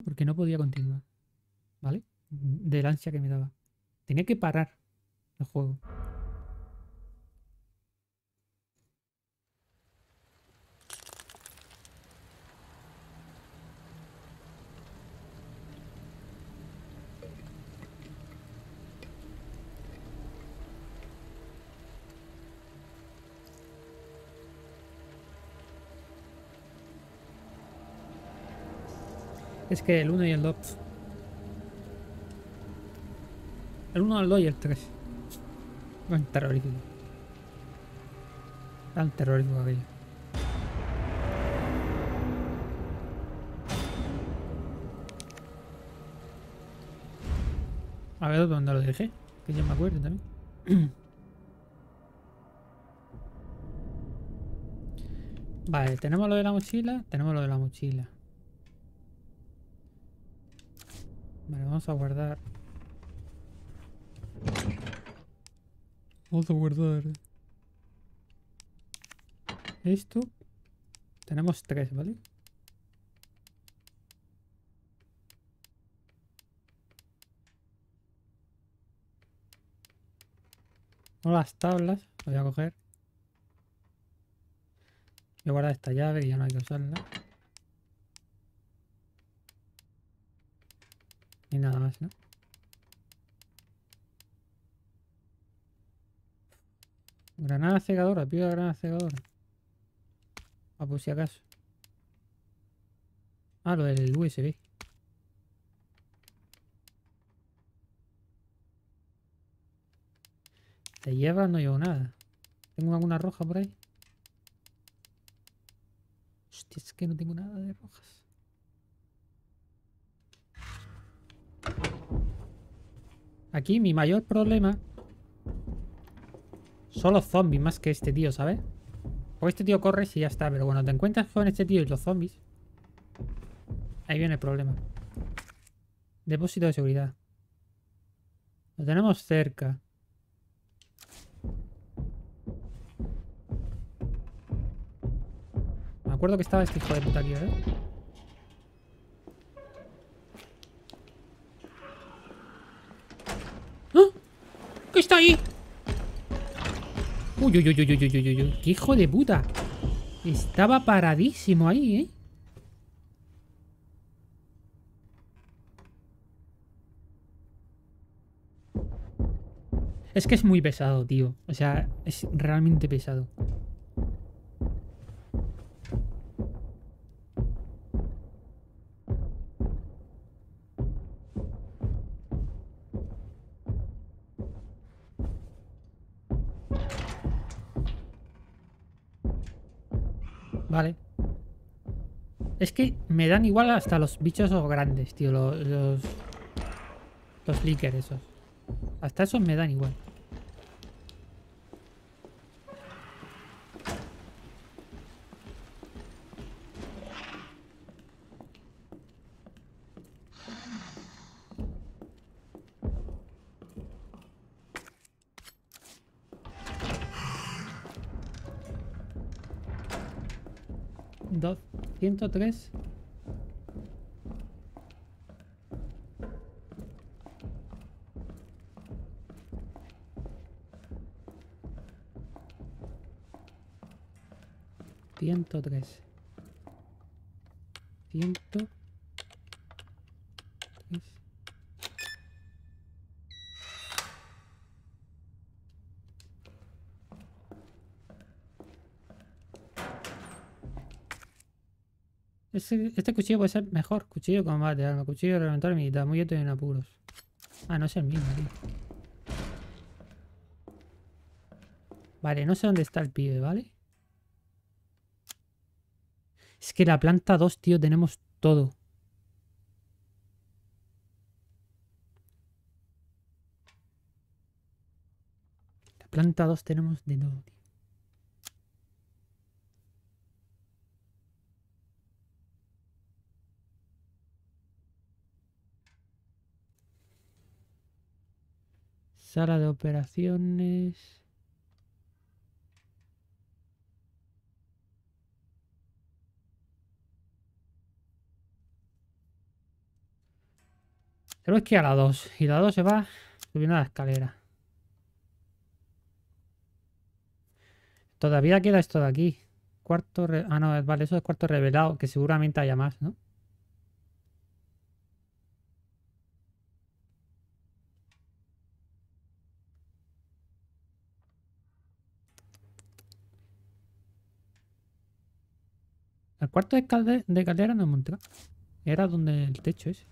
porque no podía continuar, ¿vale? Del ansia que me daba. Tenía que parar el juego. Es que el 1 y el 2. El 1, el 2 y el 3. Bueno, terrorífico. Tan terrorífico aquello. A ver dónde lo dejé. Que yo me acuerdo también. Vale, tenemos lo de la mochila. Tenemos lo de la mochila. Vale, vamos a guardar. Vamos a guardar esto. Tenemos 3, ¿vale? Tengo las tablas. Voy a coger. Voy a guardar esta llave que ya no hay que usarla. Y nada más, ¿no? Granada cegadora. Pido granada cegadora. Ah, pues si acaso. Ah, lo del USB. De hierba no llevo nada. ¿Tengo alguna roja por ahí? Hostia, es que no tengo nada de rojas. Aquí mi mayor problema son los zombies más que este tío, ¿sabes? Porque este tío corre y ya está, pero cuando te encuentras con este tío y los zombies, ahí viene el problema. Depósito de seguridad. Lo tenemos cerca. Me acuerdo que estaba este hijo de puta aquí, ¿eh? ¡Ah! ¿Qué está ahí? Uy, uy, uy, uy, uy, uy, uy, uy. ¡Qué hijo de puta! Estaba paradísimo ahí, ¿eh? Es que es muy pesado, tío. O sea, es realmente pesado. Vale. Es que me dan igual hasta los bichos esos grandes, tío. Los líquers esos. Hasta esos me dan igual. Dos, 103. Ciento tres. 103. Este cuchillo puede ser mejor. Cuchillo de combate, arma, cuchillo de reventar militar. Muy en apuros. Ah, no es el mismo, tío. Vale, no sé dónde está el pibe, ¿vale? Es que la planta 2, tío, tenemos todo. La planta 2 tenemos de todo, tío. Sala de operaciones. Tenemos que ir a la 2. Y la 2 se va subiendo a la escalera. Todavía queda esto de aquí. Ah, no, vale, eso es cuarto revelado. Que seguramente haya más, ¿no? El cuarto de caldera no hemos entrado. Era donde el techo ese.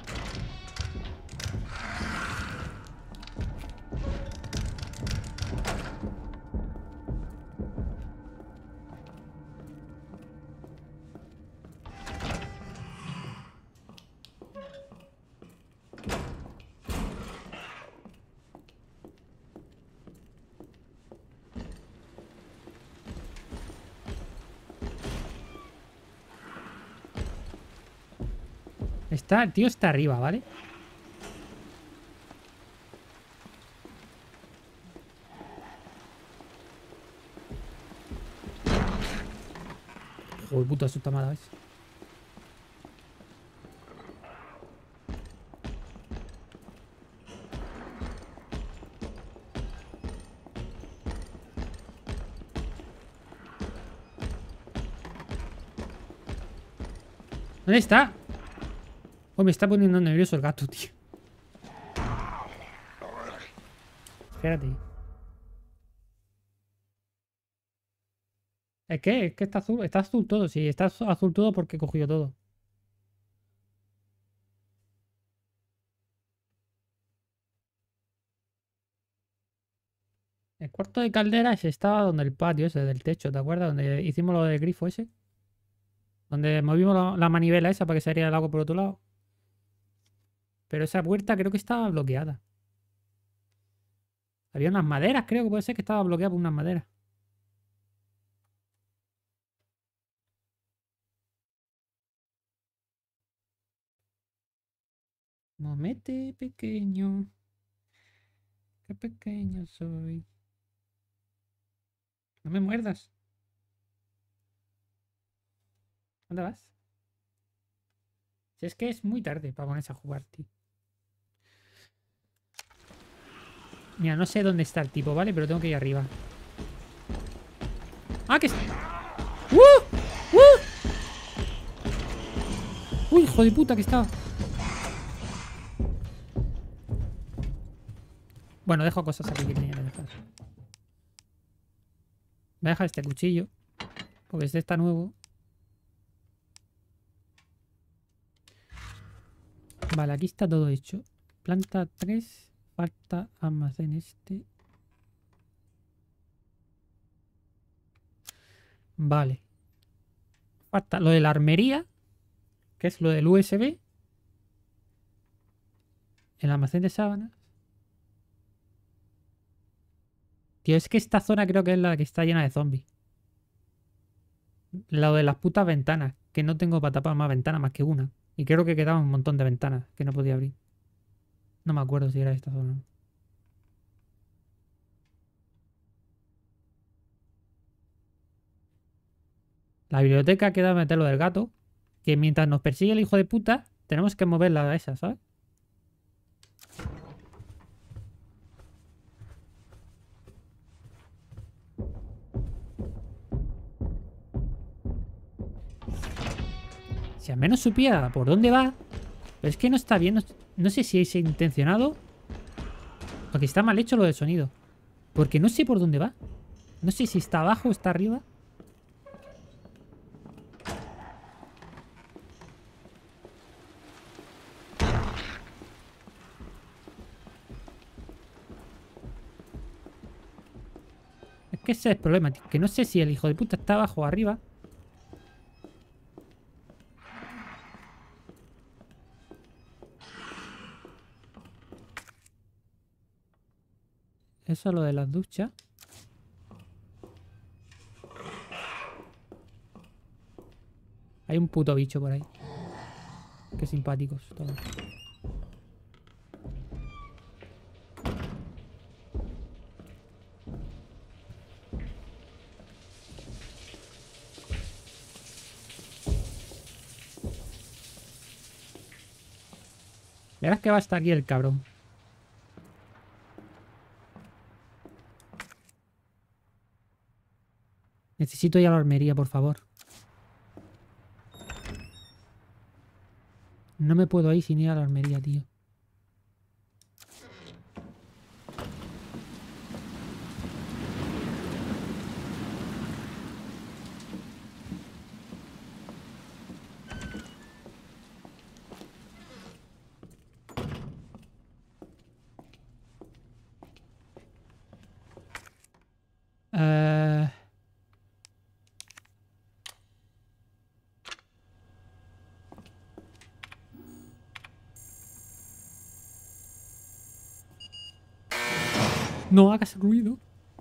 El tío está arriba, ¿vale? Joder, puta, eso está mala, ¿ves? ¿Dónde está? Oh, me está poniendo nervioso el gato, tío. Espérate. Es que está azul. Está azul todo, sí. Está azul todo porque he cogido todo. El cuarto de calderas estaba donde el patio ese del techo, ¿te acuerdas? Donde hicimos lo del grifo ese. Donde movimos la manivela esa para que saliera el agua por otro lado. Pero esa puerta creo que estaba bloqueada. Había unas maderas, creo que puede ser que estaba bloqueada por unas maderas. No mete pequeño. Qué pequeño soy. No me muerdas. ¿Dónde vas? Si es que es muy tarde para ponerse a jugar, tío. Mira, no sé dónde está el tipo, ¿vale? Pero tengo que ir arriba. ¡Ah, que... ¡Uh! ¡Uh! ¡Uy, hijo de puta que estaba! Bueno, dejo cosas aquí que tenía que dejar. Voy a dejar este cuchillo. Porque este está nuevo. Vale, aquí está todo hecho. Planta 3. Falta almacén este. Vale. Falta lo de la armería. Que es lo del USB. El almacén de sábanas. Tío, es que esta zona creo que es la que está llena de zombies. Lo de las putas ventanas. Que no tengo para tapar más ventanas más que una. Y creo que quedaban un montón de ventanas que no podía abrir. No me acuerdo si era esta zona. La biblioteca queda meter lo del gato. Que mientras nos persigue el hijo de puta, tenemos que moverla a esa, ¿sabes? Si al menos supiera por dónde va. Pero es que no está bien. No sé si es intencionado. O que está mal hecho lo del sonido. Porque no sé por dónde va. No sé si está abajo o está arriba. Es que ese es el problema, tío. Que no sé si el hijo de puta está abajo o arriba. Eso es lo de las duchas. Hay un puto bicho por ahí. Qué simpáticos todos. Verás que va hasta aquí el cabrón. Necesito ir a la armería, por favor. No me puedo ir sin ir a la armería, tío. Eh... No hagas ruido.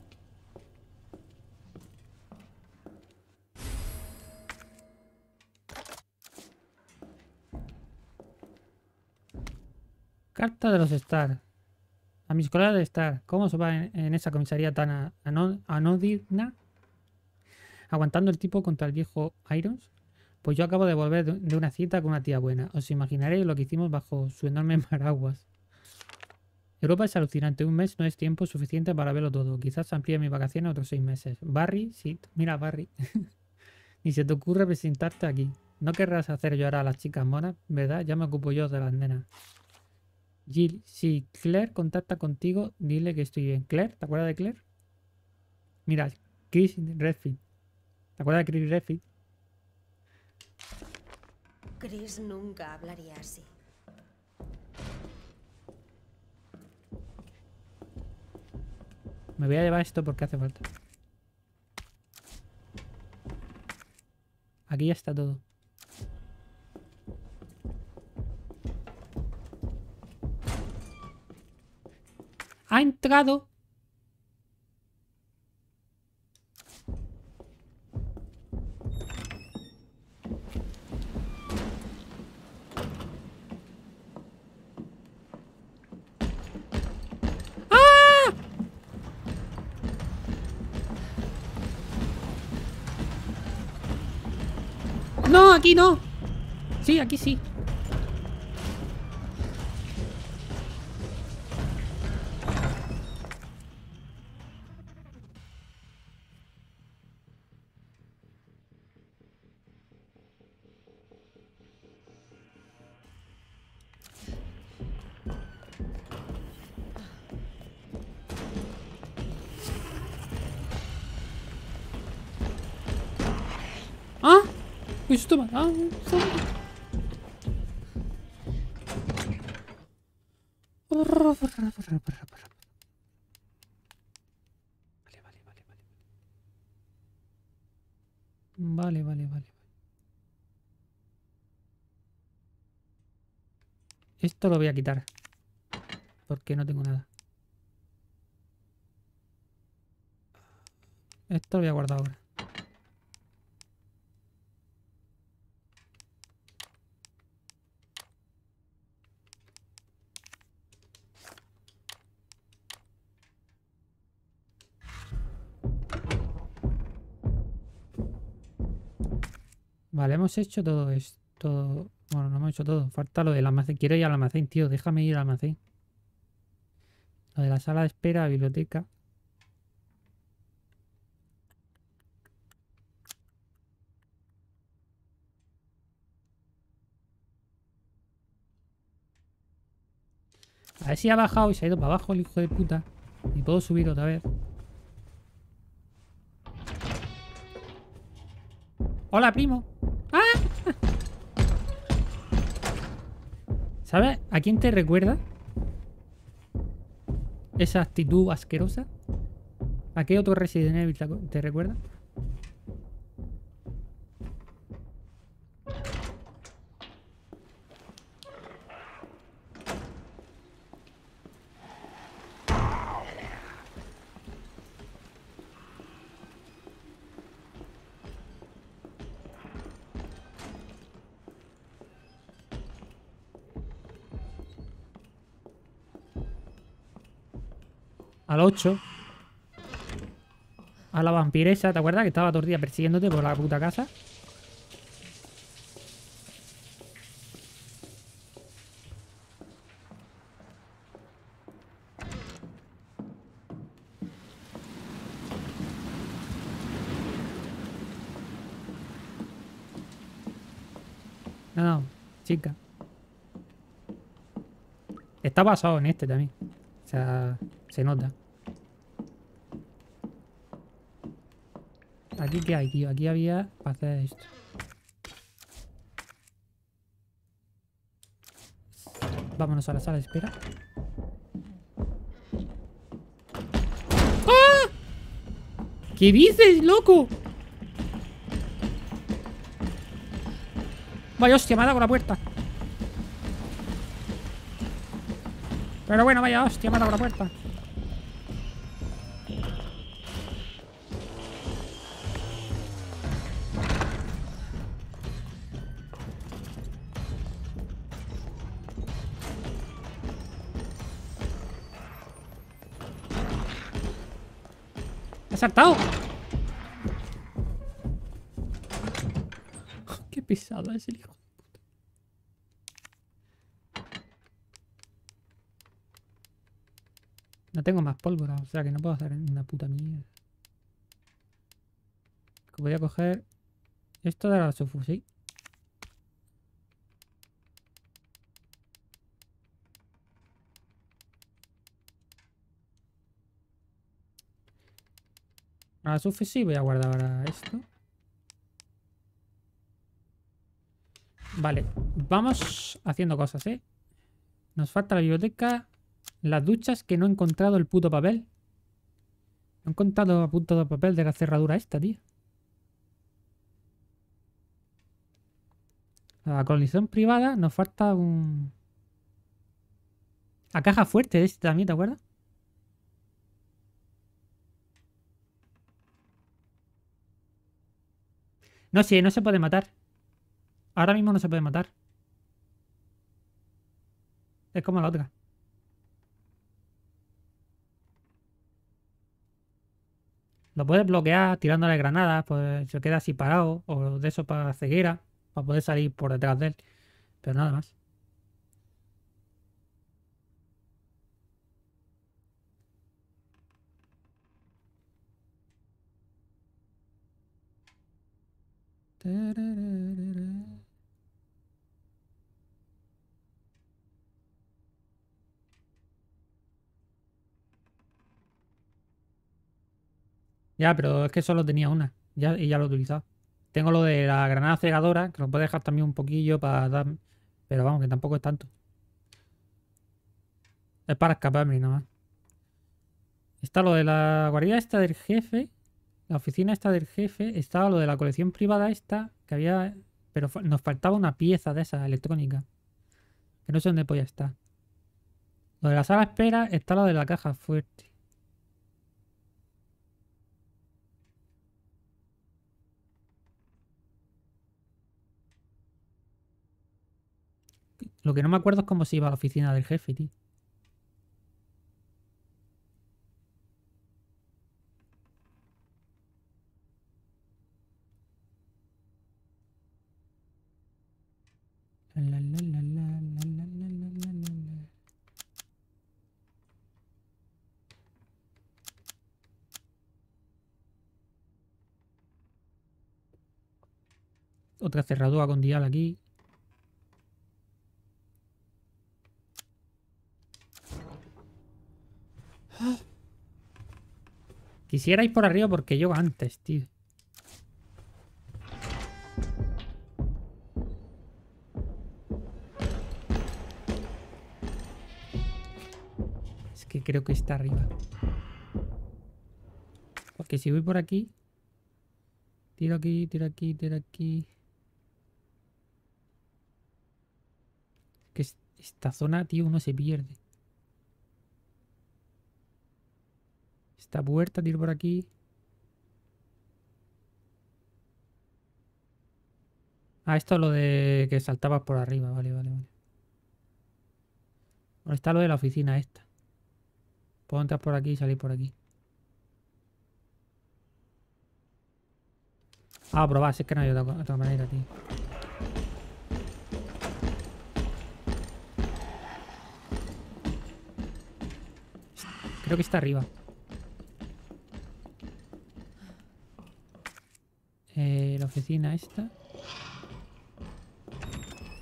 Carta de los Star. A mis colegas de Star. ¿Cómo se va en esa comisaría tan anodina? Aguantando el tipo contra el viejo Irons. Pues yo acabo de volver de una cita con una tía buena. Os imaginaréis lo que hicimos bajo su enorme paraguas. Europa es alucinante. Un mes no es tiempo suficiente para verlo todo. Quizás amplíe mi vacaciones otros 6 meses. Barry, sí. Mira, Barry. Ni se te ocurre presentarte aquí. No querrás hacer llorar a las chicas monas, ¿verdad? Ya me ocupo yo de las nenas. Jill, si Claire contacta contigo, dile que estoy bien. ¿Claire? ¿Te acuerdas de Claire? Mira, Chris Redfield. ¿Te acuerdas de Chris Redfield? Chris nunca hablaría así. Me voy a llevar esto porque hace falta. Aquí ya está todo. Ha entrado. ¡Ah! No, aquí no. Sí, aquí sí. ¡Ah! Pues esto va. ¡Ah! Vale. Esto lo voy a quitar. Porque no tengo nada. Esto lo voy a guardar ahora. Vale, hemos hecho todo esto. Bueno, no hemos hecho todo. Falta lo del almacén. Quiero ir al almacén, tío. Déjame ir al almacén. Lo de la sala de espera, biblioteca. A ver si ha bajado y se ha ido para abajo el hijo de puta. Y puedo subir otra vez. Hola, primo. ¡Ah! ¿Sabes a quién te recuerda? Esa actitud asquerosa. ¿A qué otro Resident Evil te recuerda? Al 8. A la vampiresa, ¿te acuerdas? Que estaba todo el día persiguiéndote por la puta casa. No, no, chica. Está basado en este también. O sea, se nota. ¿Aquí qué hay, tío? Aquí había para hacer esto. Vámonos a la sala de espera. ¡Ah! ¿Qué dices, loco? Vaya hostia, me ha dado con la puerta. Pero bueno, vaya hostia, me ha dado con la puerta. ¡Ha saltado! Qué pesado es el hijo. No tengo más pólvora, o sea que no puedo hacer una puta mierda. Que voy a coger esto de la subfusil. A la subfusil voy a guardar ahora esto. Vale, vamos haciendo cosas, ¿eh? Nos falta la biblioteca, las duchas, que no he encontrado el puto papel. No he encontrado el puto papel de la cerradura esta, tío. La colección privada, nos falta un... La caja fuerte de este también, ¿te acuerdas? No sé, no se puede matar. Ahora mismo no se puede matar. Es como la otra. Lo puedes bloquear tirándole granadas, pues se queda así parado. O de eso para ceguera, para poder salir por detrás de él. Pero nada más. Ya, pero es que solo tenía una. Ya, y ya lo he utilizado. Tengo lo de la granada cegadora, que lo puedo dejar también un poquillo para dar... Pero vamos, que tampoco es tanto. Es para escaparme nada más. Está lo de la guarida esta del jefe. La oficina esta del jefe. Estaba lo de la colección privada esta. Que había... Pero nos faltaba una pieza de esa electrónica. Que no sé dónde podía estar. Lo de la sala de espera está lo de la caja fuerte. Lo que no me acuerdo es cómo se iba a la oficina del jefe, tío. La, la, la, la, la, la, la, la, la, la. Otra cerradura con dial aquí. Quisiera ir por arriba porque yo antes, tío. Es que creo que está arriba. Porque si voy por aquí... Tiro aquí, tiro aquí, tiro aquí... Que esta zona, tío, uno se pierde. Esta puerta, tiro por aquí. Ah, esto es lo de que saltabas por arriba. Vale, vale, vale. Bueno, está lo de la oficina esta. Puedo entrar por aquí y salir por aquí. Ah, probar, si es que no hay otra manera, tío. Creo que está arriba. La oficina esta.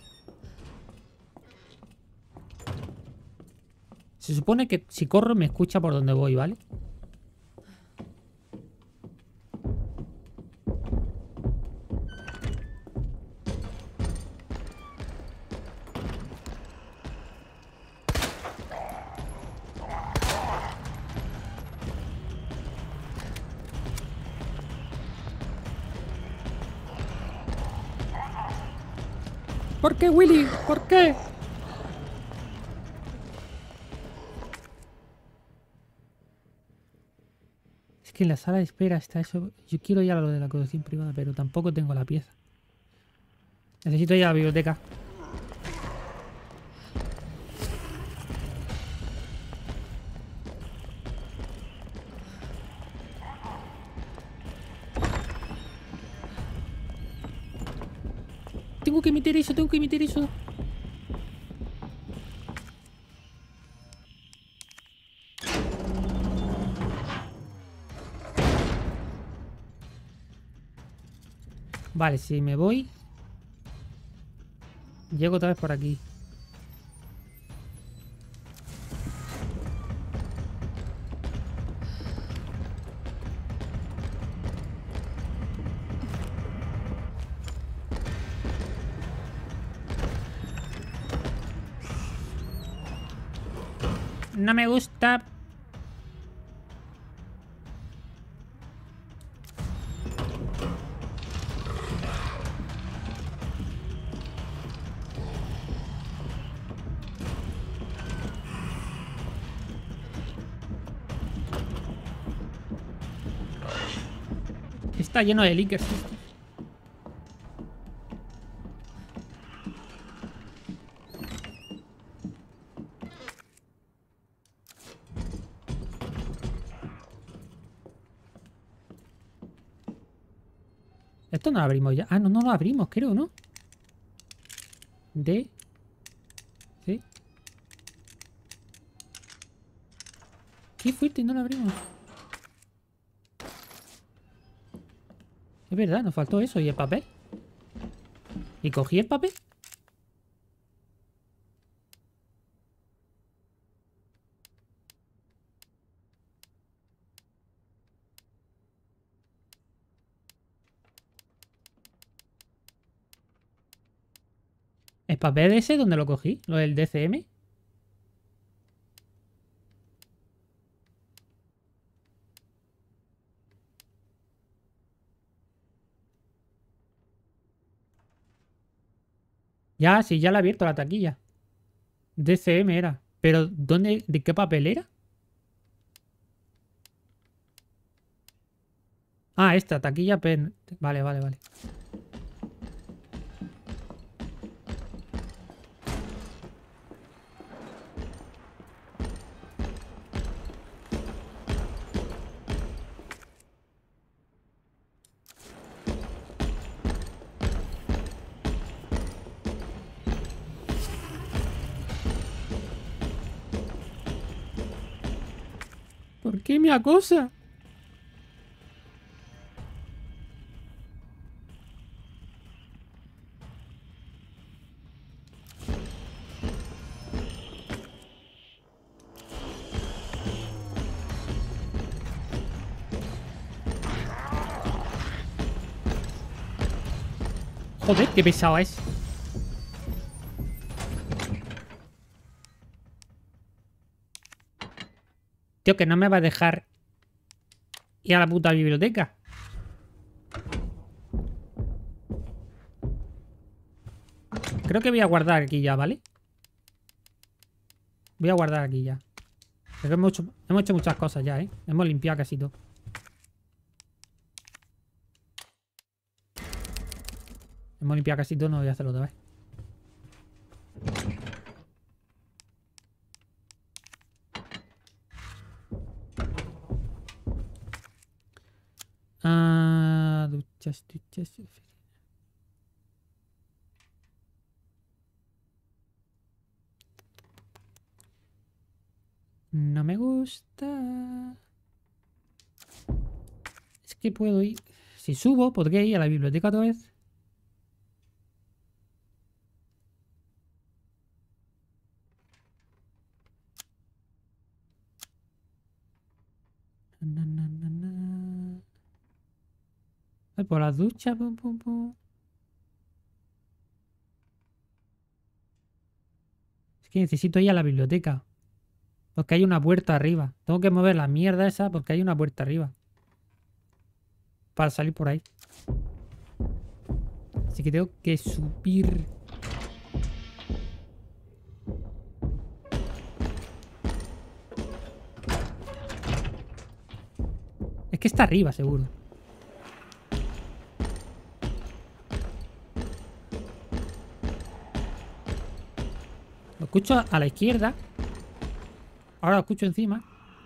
Se supone que si corro me escucha por donde voy, ¿vale? ¿Por qué, Willy? ¿Por qué? Es que en la sala de espera está eso. Yo quiero ir a lo de la colección privada, pero tampoco tengo la pieza. Necesito ir a la biblioteca. Tengo que meter eso, tengo que meter eso. Vale, si me voy... Llego otra vez por aquí. No me gusta. Está lleno de lickers. Esto no lo abrimos ya. Ah, no, no lo abrimos, creo, ¿no? D. Sí. Qué fuerte, no lo abrimos. Es verdad, nos faltó eso. ¿Y el papel? ¿Y cogí el papel? ¿El papel ese dónde lo cogí? ¿Lo del DCM? Ya, sí, ya la he abierto la taquilla. DCM era. Pero, ¿dónde? ¿De qué papel era? Ah, esta, taquilla pen. Vale, vale, vale. ¿Por qué me acosa? Joder, qué pesado es. Tío, que no me va a dejar ir a la puta biblioteca. Creo que voy a guardar aquí ya, ¿vale? Voy a guardar aquí ya. Pero hemos hecho muchas cosas ya, ¿eh? Hemos limpiado casi todo. Hemos limpiado casi todo, no voy a hacerlo otra vez. Ah, duchas, duchas. No me gusta. Es que puedo ir... Si subo, podría ir a la biblioteca otra vez. Voy por la ducha. Pum, pum, pum. Es que necesito ir a la biblioteca. Porque hay una puerta arriba. Tengo que mover la mierda esa porque hay una puerta arriba. Para salir por ahí. Así que tengo que subir. Es que está arriba, seguro. Lo escucho a la izquierda. Ahora lo escucho encima.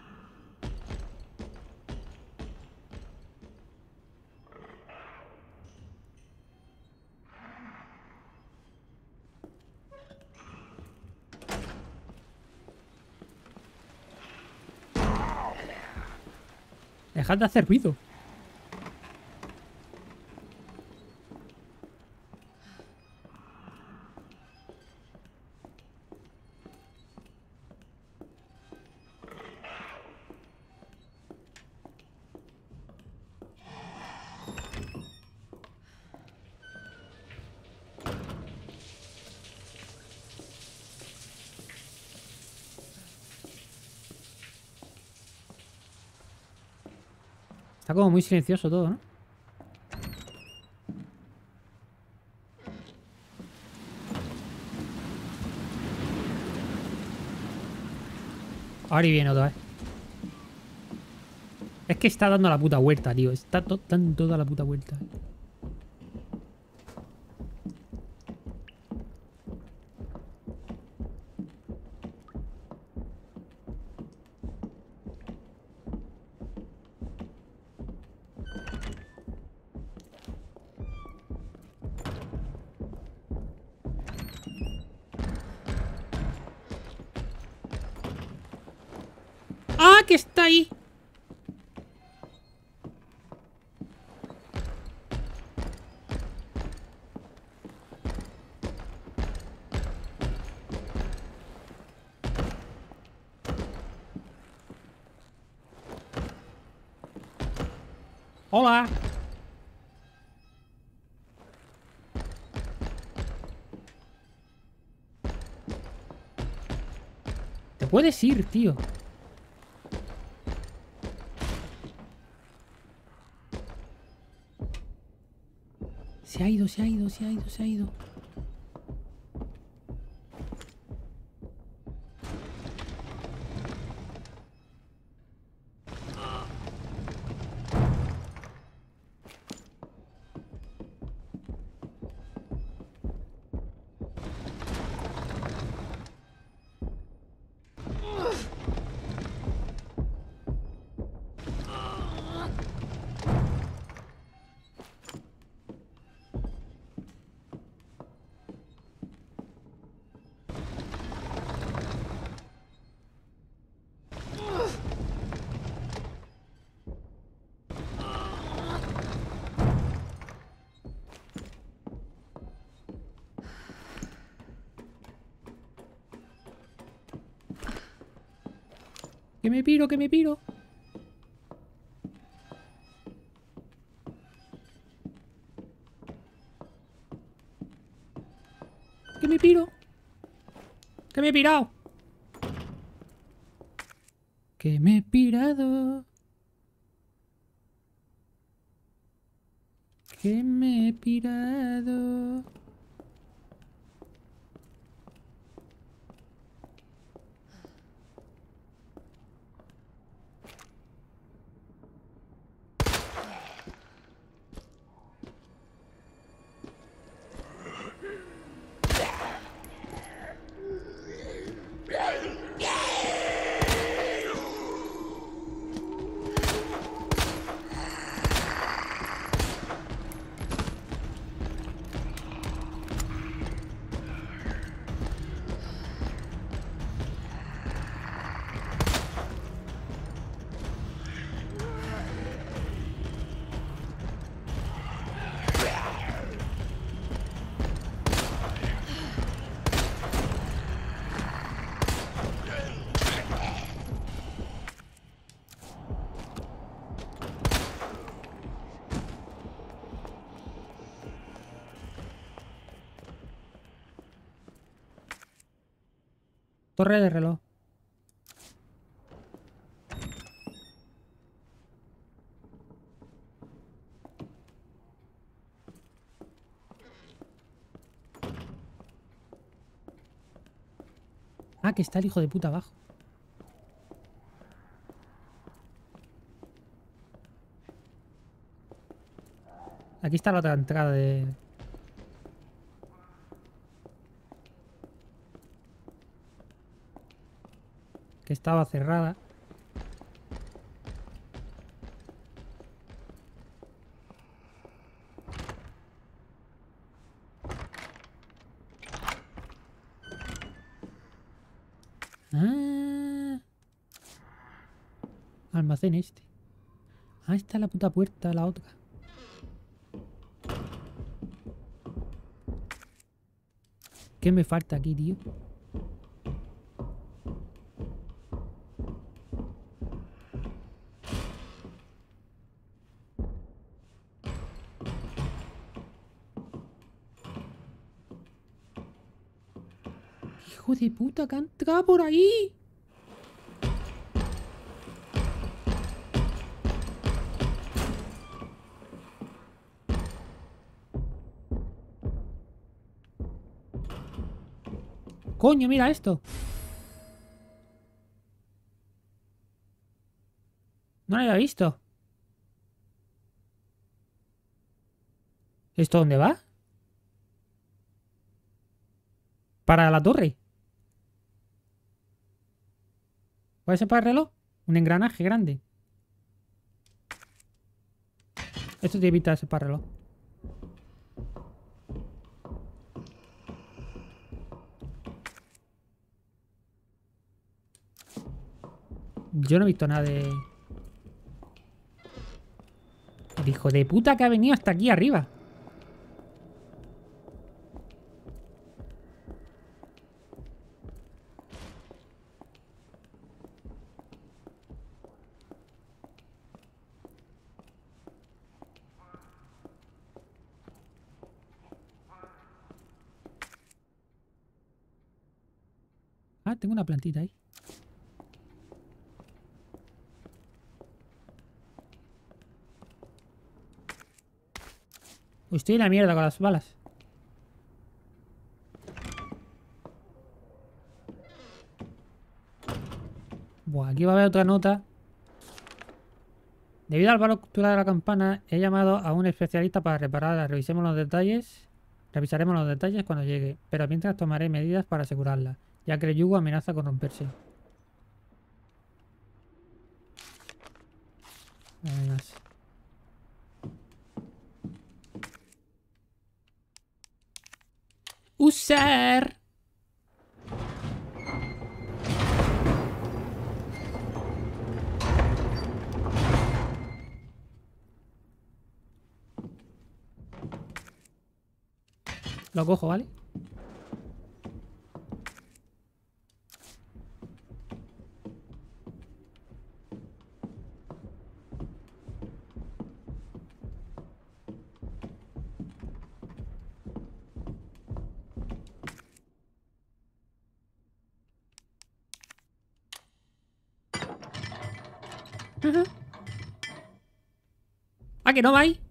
Dejad de hacer ruido. Está como muy silencioso todo, ¿no? Ahora y viene otra vez. Es que está dando la puta vuelta, tío. Está dando toda la puta vuelta. ¡Ah, que está ahí! ¡Hola! Te puedes ir, tío. Se ha ido, se ha ido, se ha ido, se ha ido. Que me piro, que me piro. Que me piro. Que me he pirado. Que me he pirado. Que me he pirado. Torre de reloj. Ah, que está el hijo de puta abajo. Aquí está la otra entrada de... que estaba cerrada. Ah, almacén este. Ah, está la puta puerta, la otra. ¿Qué me falta aquí, tío? Hijo de puta, que ha entrado por ahí. Coño, mira esto. No lo había visto. ¿Esto dónde va? Para la torre. ¿Puede ser para el reloj? Un engranaje grande. Esto tiene pinta de ser para el reloj. Yo no he visto nada de... El hijo de puta que ha venido hasta aquí arriba. Ah, tengo una plantita ahí. Uy, estoy en la mierda con las balas. Buah, aquí va a haber otra nota. Debido al valor cultural de la campana, he llamado a un especialista para repararla. Revisemos los detalles. Revisaremos los detalles cuando llegue. Pero mientras tomaré medidas para asegurarla, ya que el yugo amenaza con romperse. Además. Usar. Lo cojo, ¿vale? Ajá. Ah, que no va ahí.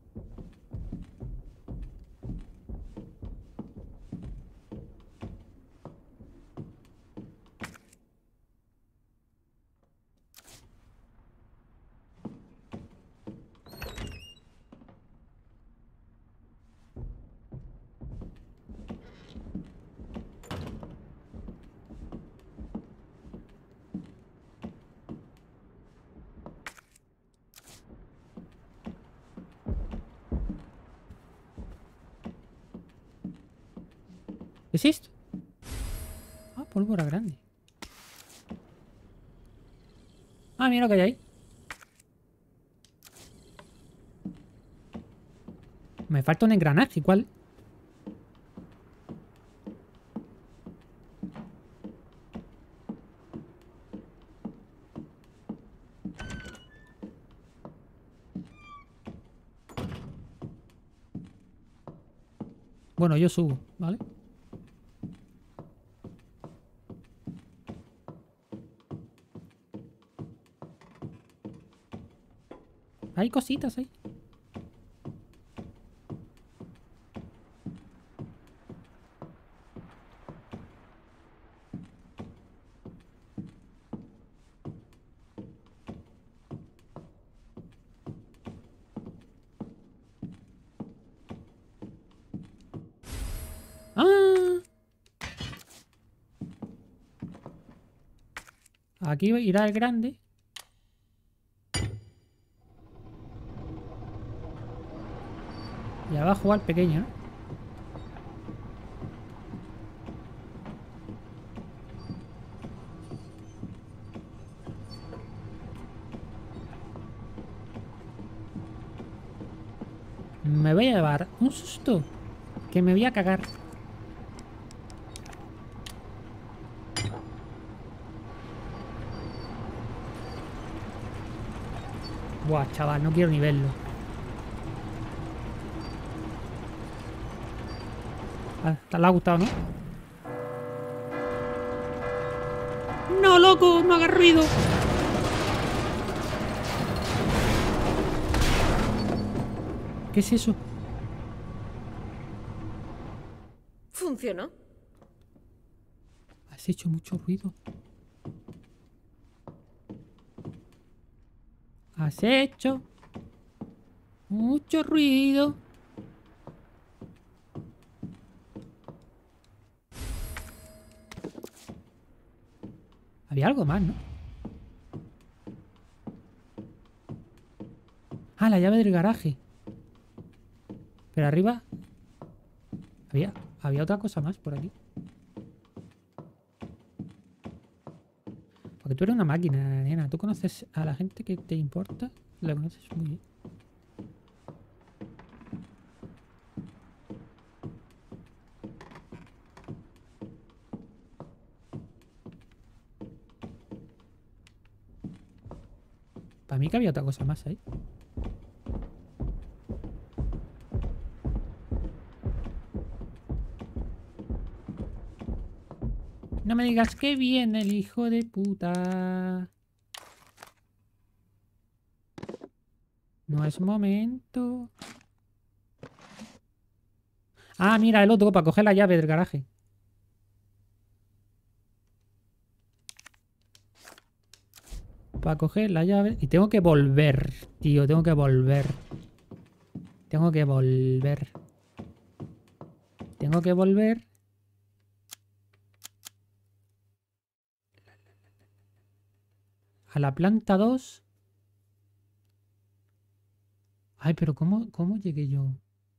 ¿Qué es esto? Ah, pólvora grande. Ah, mira lo que hay ahí. Me falta un engranaje, ¿cuál? Bueno, yo subo, ¿vale? Hay cositas ahí. ¡Ah! Aquí irá el grande. Y abajo va el pequeño, ¿no? Me voy a llevar un susto. Que me voy a cagar. Buah, chaval, no quiero ni verlo. Ah, te ha gustado, ¿no? ¡No, loco! ¡No hagas ruido! ¿Qué es eso? ¿Funcionó? Has hecho mucho ruido. Has hecho mucho ruido. Había algo más, ¿no? Ah, la llave del garaje. Pero arriba... Había otra cosa más por aquí. Porque tú eres una máquina, nena. Tú conoces a la gente que te importa. La conoces muy bien. Para mí que había otra cosa más ahí. No me digas que viene el hijo de puta. No es momento. Ah, mira el otro para coger la llave del garaje. Para coger la llave. Y tengo que volver, tío. Tengo que volver. Tengo que volver. Tengo que volver. A la planta 2. Ay, pero ¿cómo llegué yo?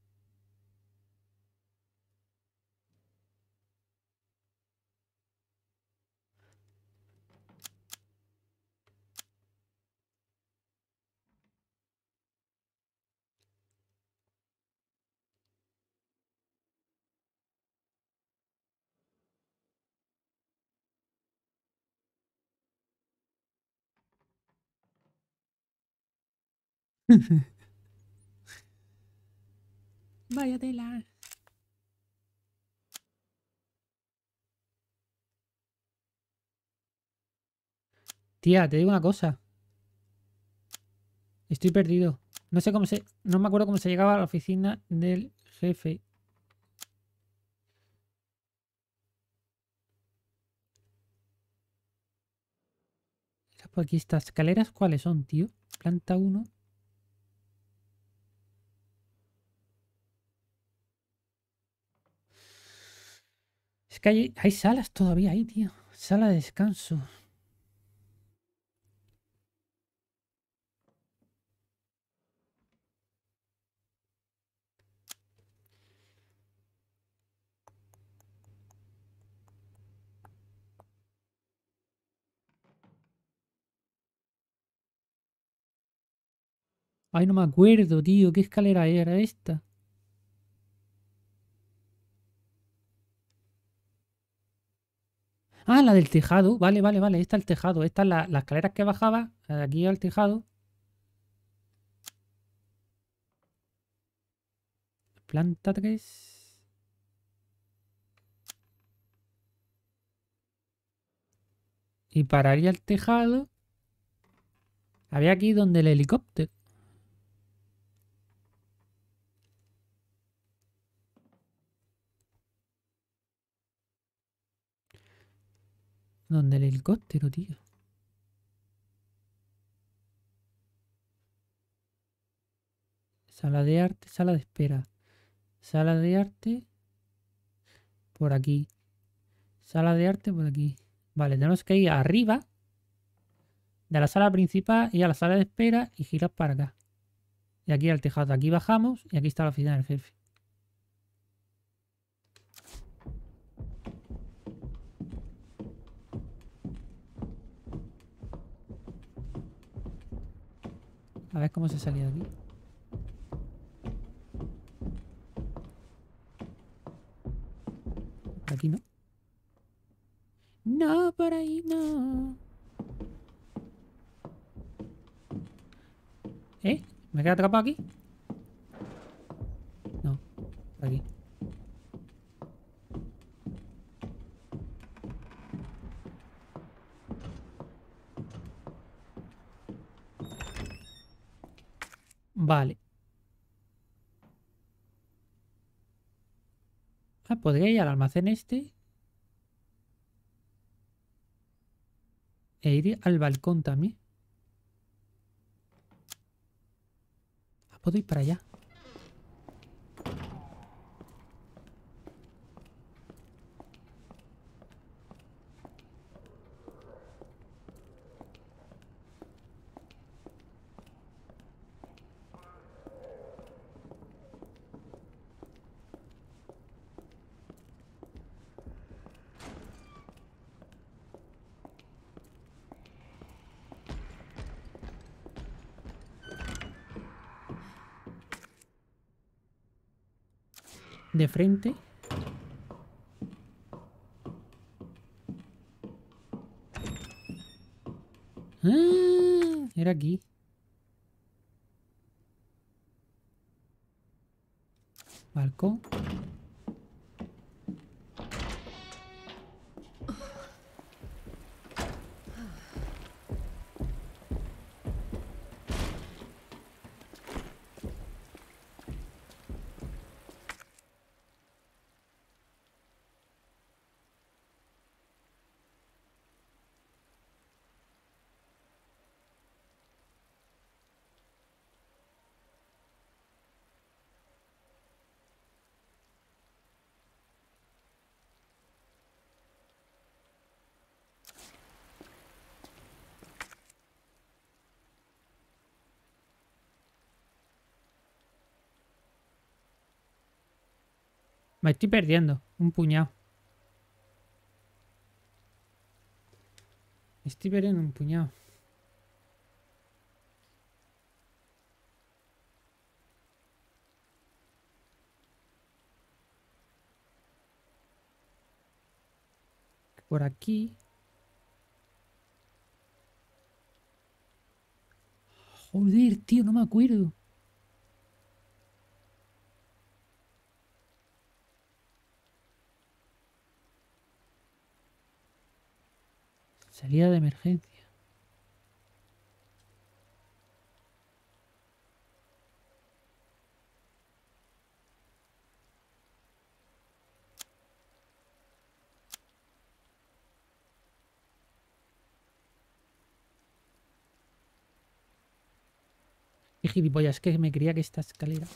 Vaya tela. Tía, te digo una cosa. Estoy perdido. No sé cómo se... No me acuerdo cómo se llegaba a la oficina del jefe. Era por aquí. ¿Estas escaleras cuáles son, tío? Planta 1. Es que hay salas todavía ahí, tío. Sala de descanso. Ay, no me acuerdo, tío. ¿Qué escalera era esta? Ah, la del tejado. Vale, vale, vale. Esta es el tejado. Esta es la escalera que bajaba. Aquí al tejado. Planta 3. Y para ir al tejado. Había aquí donde el helicóptero. ¿Dónde el helicóptero, tío? Sala de arte, sala de espera. Sala de arte por aquí. Sala de arte por aquí. Vale, tenemos que ir arriba de la sala principal y a la sala de espera y girar para acá. Y aquí al tejado. Aquí bajamos y aquí está la oficina del jefe. A ver cómo se salía de aquí. Por aquí no. No, por ahí no. ¿Eh? ¿Me queda atrapado aquí? No, por aquí. Vale. Ah, podría ir al almacén este e ir al balcón también. Ah, puedo ir para allá. De frente. Ah, era aquí. Balcón. Me estoy perdiendo. Un puñado. Me estoy perdiendo un puñado. Por aquí. Joder, tío, no me acuerdo. Salida de emergencia. Qué gilipollas, es que me creía que esta escalera.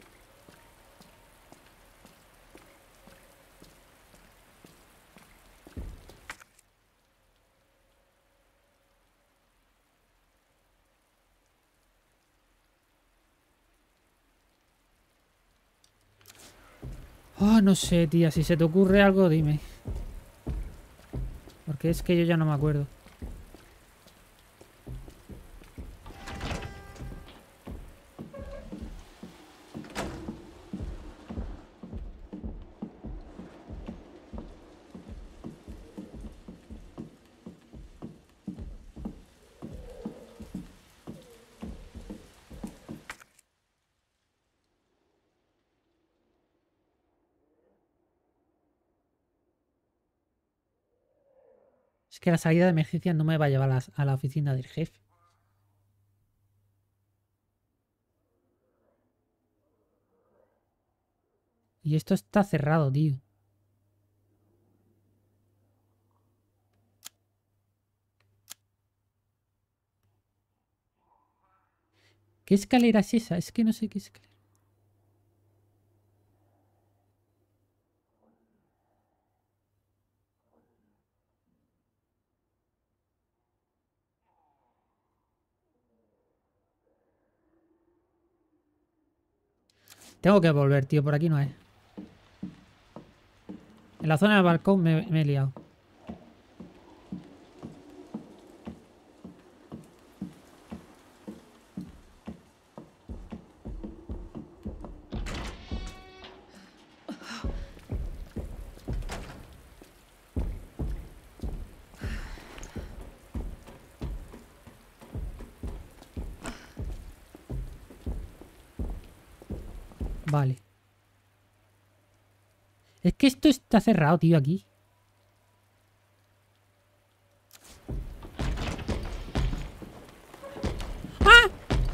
Oh, no sé, tía. Si se te ocurre algo, dime. Porque es que yo ya no me acuerdo. Es que la salida de emergencia no me va a llevar a la oficina del jefe. Y esto está cerrado, tío. ¿Qué escalera es esa? Es que no sé qué escalera. Tengo que volver, tío. Por aquí no es. En la zona del balcón me he liado. Vale. Es que esto está cerrado, tío, aquí. ¡Ah!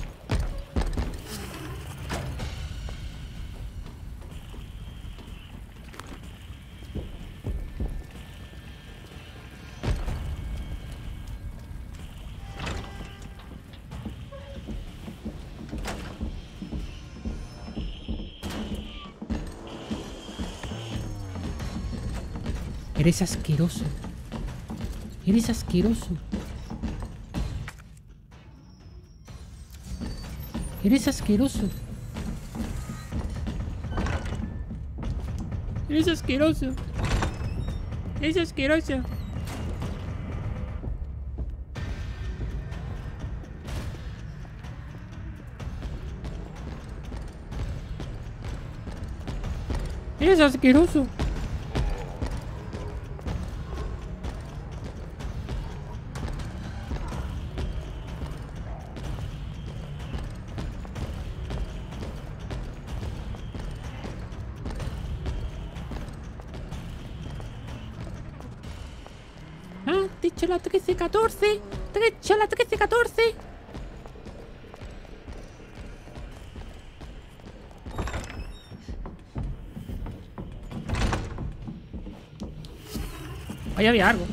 Eres asqueroso. Eres asqueroso. Eres asqueroso. Eres asqueroso. Eres asqueroso. Eres asqueroso. Ah, te he hecho la 13-14. Te he hecho la 13-14. Ahí había algo.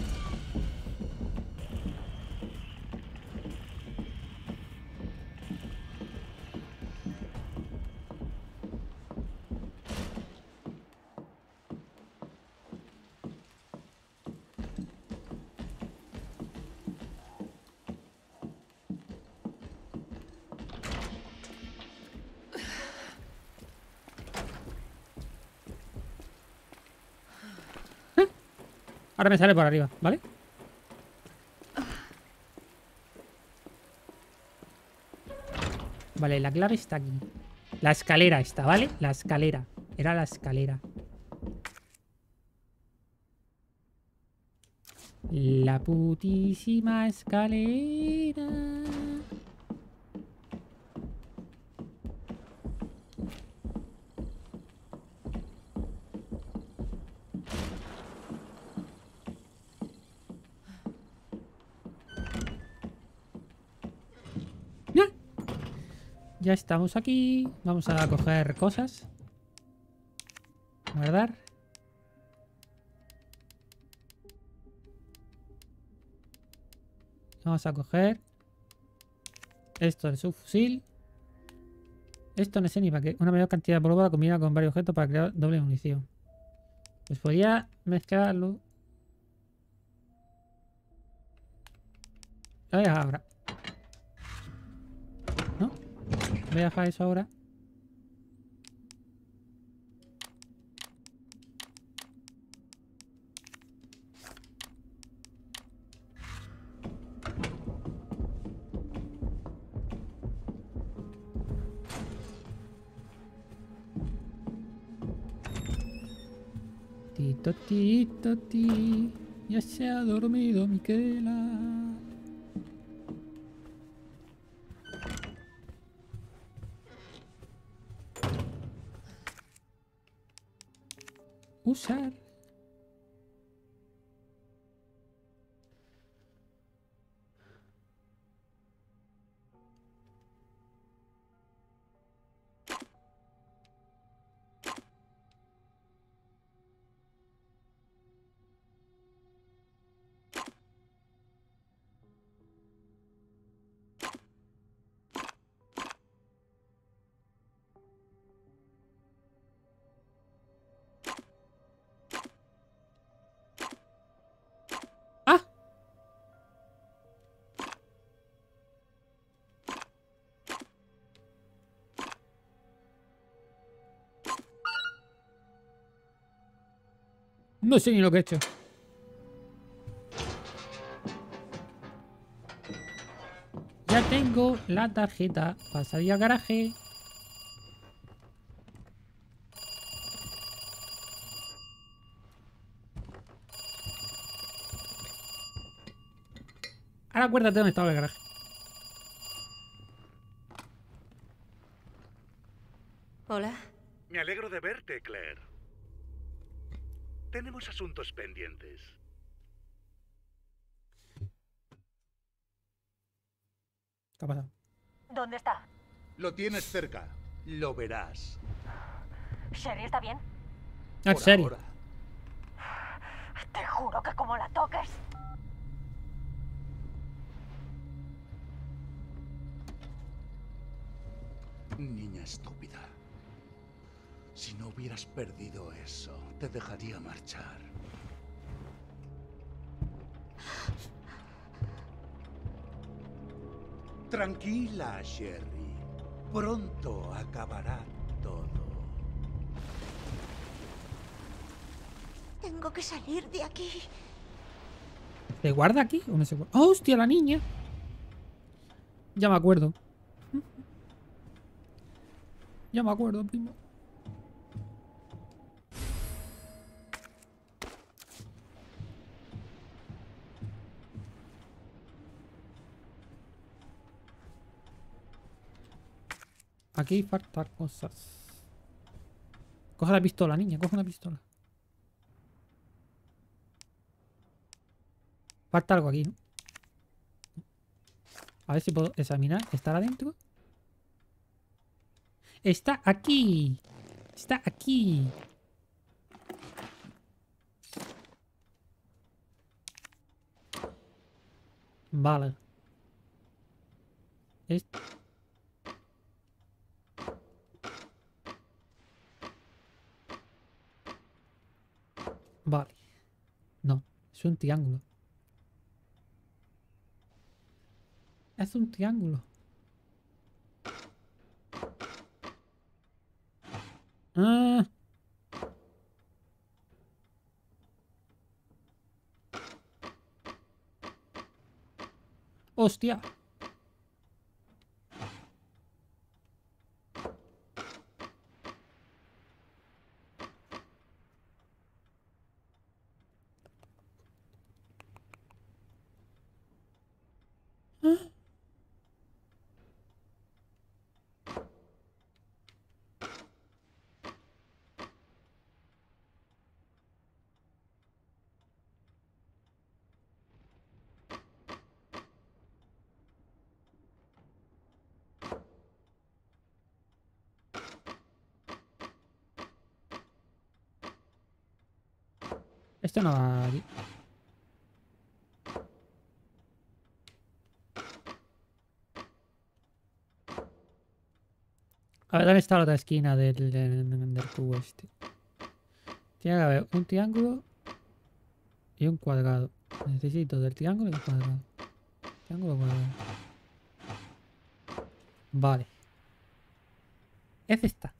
Ahora me sale por arriba, ¿vale? Vale, la clave está aquí. La escalera está, ¿vale? La escalera. Era la escalera. La putísima escalera. ¡Ah! Ya estamos aquí. Vamos a coger cosas. Guardar. Vamos a coger esto del subfusil. Esto no sé ni para qué. Una mayor cantidad de pólvora combinada con varios objetos para crear doble munición. Pues podría mezclarlo. Lo voy a dejar ahora. ¿No? Voy a dejar eso ahora. Tito, tito, ti. Ya se ha dormido Miquela. Usar. No sé ni lo que he hecho. Ya tengo la tarjeta para salir al garaje. Ahora acuérdate dónde estaba el garaje. Hola. Me alegro de verte, Claire. Tenemos asuntos pendientes. ¿Qué ha pasado? ¿Dónde está? Lo tienes cerca. Lo verás. ¿Sherry está bien? Ah, Por serio. ahora. Te juro que como la toques. Niña estúpida. Si no hubieras perdido eso, te dejaría marchar. Tranquila, Sherry. Pronto acabará todo. Tengo que salir de aquí. ¿Se guarda aquí o no se guarda? ¡Oh, hostia, la niña! Ya me acuerdo. Ya me acuerdo, primo. Aquí faltan cosas. Coge la pistola, niña, coge una pistola. Falta algo aquí, ¿no? A ver si puedo examinar. ¿Estará adentro? ¡Está aquí! ¡Está aquí! Vale. Vale. No, es un triángulo. Es un triángulo. Ah. ¡Hostia! Esto no va aquí. A ver, ¿dónde está la otra esquina del cubo este? Tiene que haber un triángulo y un cuadrado. Necesito del triángulo y un cuadrado. Triángulo, cuadrado. Vale. Es esta.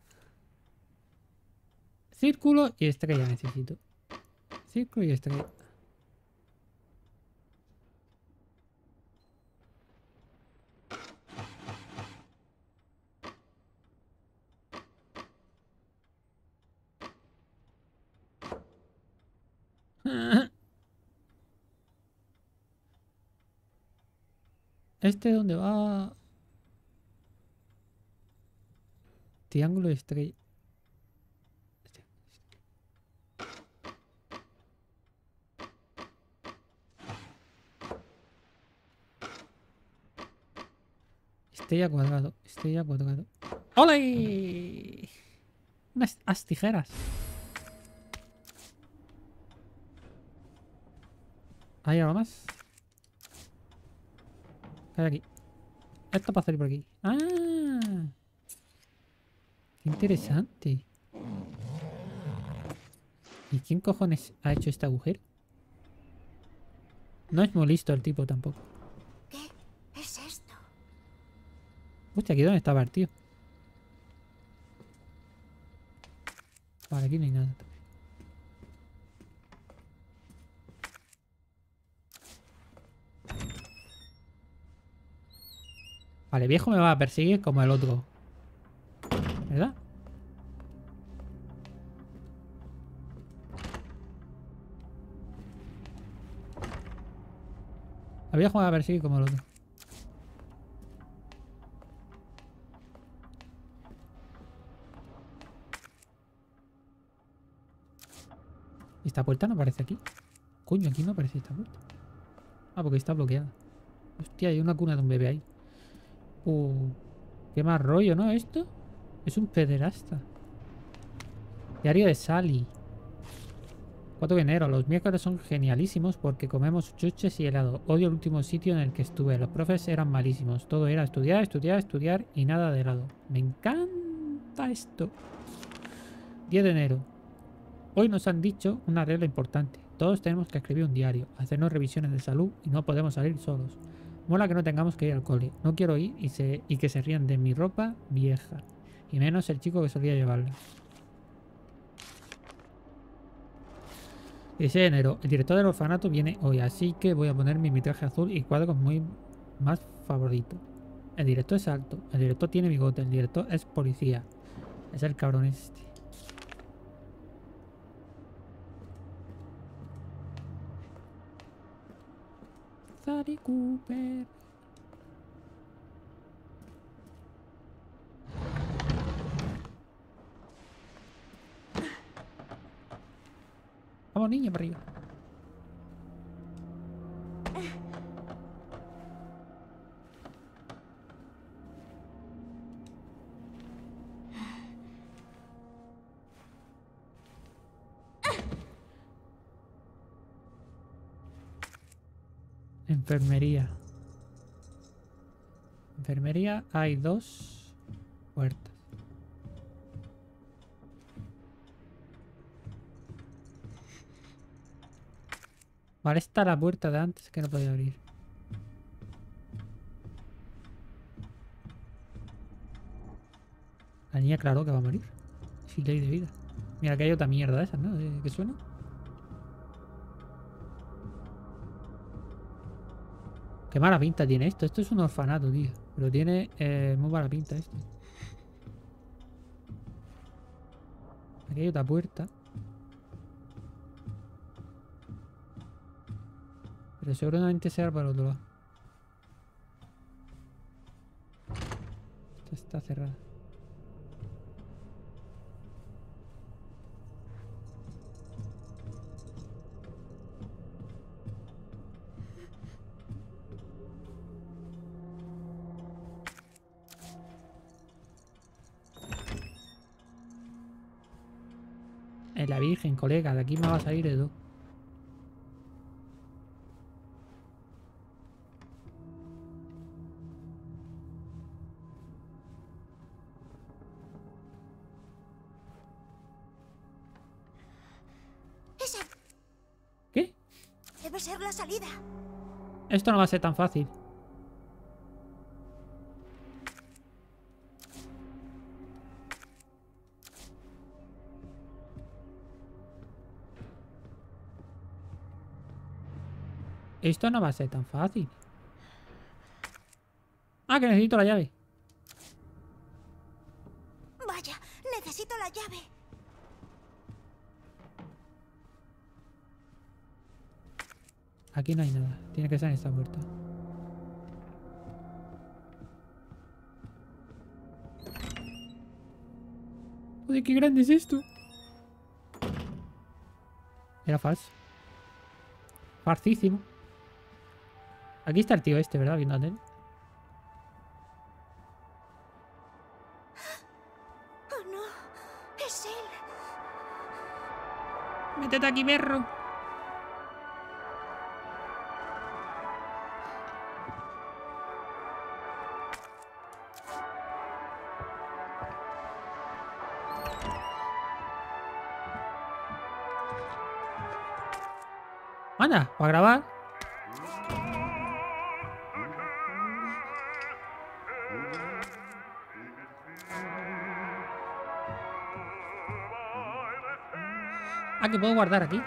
Círculo y estrella necesito. Círculo y estrella. ¿Este dónde va? Triángulo y estrella. Estrella cuadrado. Estrella cuadrado. ¡Ole! Unas tijeras. ¿Hay algo más? ¿Qué hay aquí? Esto para salir por aquí. ¡Ah! ¡Qué interesante! ¿Y quién cojones ha hecho este agujero? No es muy listo el tipo tampoco. ¿Qué es esto? Hostia, ¿aquí dónde estaba el tío? Vale, aquí no hay nada. Vale, viejo me va a perseguir como el otro. ¿Verdad? El viejo me va a perseguir como el otro. ¿Esta puerta no aparece aquí? Coño, aquí no aparece esta puerta. Ah, porque está bloqueada. Hostia, hay una cuna de un bebé ahí. Qué más rollo, ¿no? Esto es un pederasta. Diario de Sally. 4 de enero. Los miércoles son genialísimos porque comemos chuches y helado. Odio el último sitio en el que estuve. Los profes eran malísimos. Todo era estudiar, estudiar, estudiar y nada de helado. Me encanta esto. 10 de enero. Hoy nos han dicho una regla importante. Todos tenemos que escribir un diario, hacernos revisiones de salud y no podemos salir solos. Mola que no tengamos que ir al cole. No quiero ir y que se rían de mi ropa vieja. Y menos el chico que solía llevarla. 16 de enero. El director del orfanato viene hoy, así que voy a ponerme mi traje azul y cuadros muy más favorito. El director es alto. El director tiene bigote. El director es policía. Es el cabrón este. Sally Cooper. Vamos, niña, para arriba. Enfermería. Enfermería hay 2 puertas. Vale, esta es la puerta de antes que no podía abrir. La niña, claro que va a morir. Sin ley de vida. Mira que hay otra mierda de esas, ¿no? ¿Qué suena? Qué mala pinta tiene esto. Esto es un orfanato, tío. Pero tiene muy mala pinta esto. Aquí hay otra puerta. Pero seguramente será para el otro lado. Esta está cerrada. Es la Virgen, colega. De aquí me va a salir de todo. Esa ¿Qué? debe ser la salida. Esto no va a ser tan fácil. Esto no va a ser tan fácil. Ah, que necesito la llave. Vaya, necesito la llave. Aquí no hay nada. Tiene que ser en esta puerta. Joder, qué grande es esto. Era falso. Falsísimo. Aquí está el tío este, ¿verdad? Viendo la tele. Oh no, es él. Métete aquí, perro. Anda, para grabar. Ah, que puedo guardar aquí.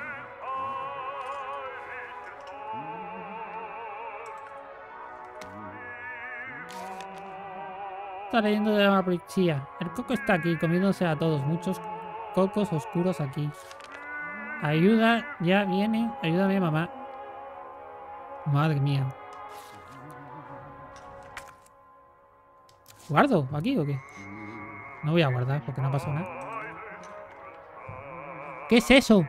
está leyendo de la policía. El coco está aquí, comiéndose a todos. Muchos cocos oscuros aquí. Ayuda, ya viene. Ayúdame, mamá. Madre mía. ¿Guardo aquí o qué? No voy a guardar porque no ha pasado nada. ¿Qué es eso?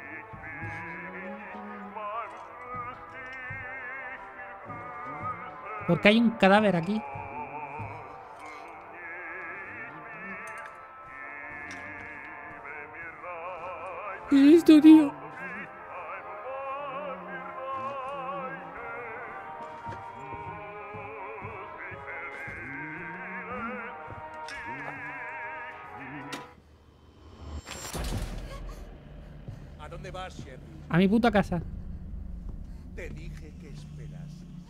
Porque hay un cadáver aquí. ¿Qué es esto, tío? ¿A dónde vas, Sherry? A mi puta casa. Te dije que esperas.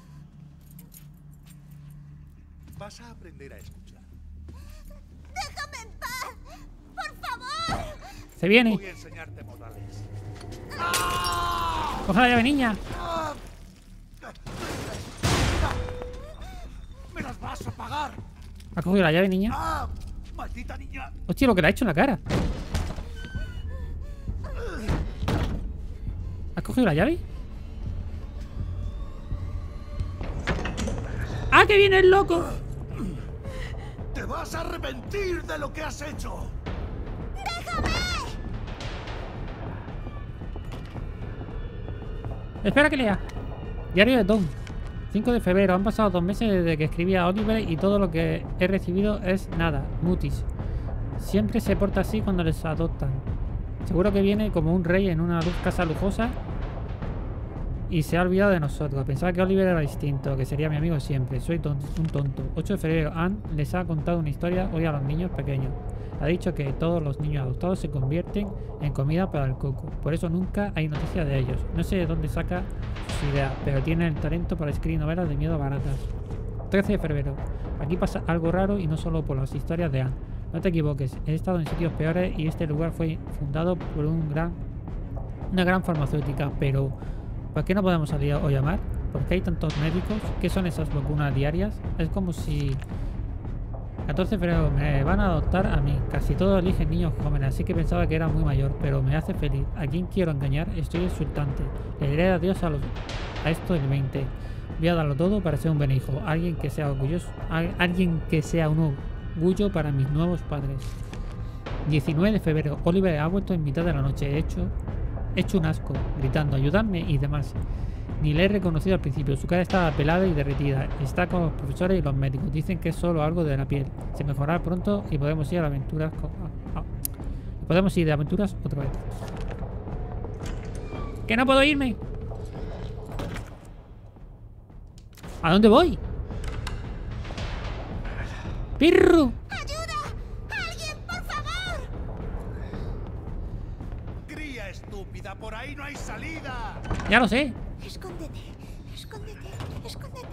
Vas a aprender a escuchar. ¡Déjame en paz! ¡Por favor! Se viene. Voy a enseñarte modales. Coja la llave, niña. ¡Me las vas a pagar! ¿Ha cogido la llave, niña? ¡Ah! ¡Maldita niña! Hostia, lo que le ha hecho en la cara. ¿Has cogido la llave? ¡Ah, que viene el loco! ¡Te vas a arrepentir de lo que has hecho! Espera que lea. Diario de Tom. 5 de febrero. Han pasado 2 meses desde que escribí a Oliver y todo lo que he recibido es nada. Mutis. Siempre se porta así cuando les adoptan. Seguro que viene como un rey en una casa lujosa y se ha olvidado de nosotros. Pensaba que Oliver era distinto, que sería mi amigo siempre. Soy un tonto. 8 de febrero. Anne les ha contado una historia hoy a los niños pequeños. Ha dicho que todos los niños adoptados se convierten en comida para el coco. Por eso nunca hay noticia de ellos. No sé de dónde saca sus ideas, pero tiene el talento para escribir novelas de miedo baratas. 13 de febrero. Aquí pasa algo raro y no solo por las historias de Anne. No te equivoques, he estado en sitios peores y este lugar fue fundado por una gran farmacéutica, pero ¿por qué no podemos salir o llamar? ¿Por qué hay tantos médicos? ¿Qué son esas vacunas diarias? Es como si... 14 de febrero, me van a adoptar a mí. Casi todos eligen niños jóvenes, así que pensaba que era muy mayor, pero me hace feliz. ¿A quién quiero engañar? Estoy insultante. Le diré adiós a esto del 20. Voy a darlo todo para ser un buen hijo. Alguien que sea orgulloso. Alguien que sea un orgullo para mis nuevos padres. 19 de febrero. Oliver ha vuelto en mitad de la noche. Hecho un asco, gritando, ayudadme y demás. Ni le he reconocido al principio. Su cara estaba pelada y derretida. Está con los profesores y los médicos. Dicen que es solo algo de la piel. Se mejorará pronto y podemos ir a aventuras. Podemos ir de aventuras otra vez. ¡Que no puedo irme! ¿A dónde voy? ¡Pirro! ¡Ayuda! ¡Alguien, por favor! ¡Cría estúpida! ¡Por ahí no hay salida! Ya lo sé. Escóndete, escóndete, escóndete.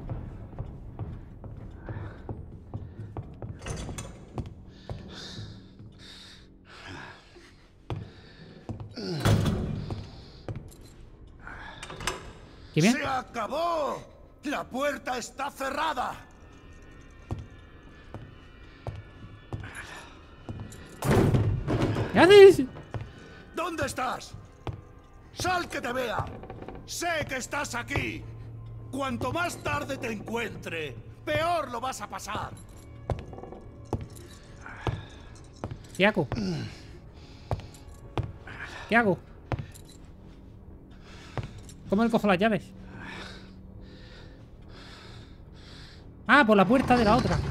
¿Qué bien? ¡Se acabó! ¡La puerta está cerrada! ¿Qué haces? ¿Dónde estás? ¡Sal que te vea! ¡Sé que estás aquí! Cuanto más tarde te encuentre, peor lo vas a pasar. ¿Qué hago? ¿Qué hago? ¿Cómo le cojo las llaves? Ah, por la puerta de la otra.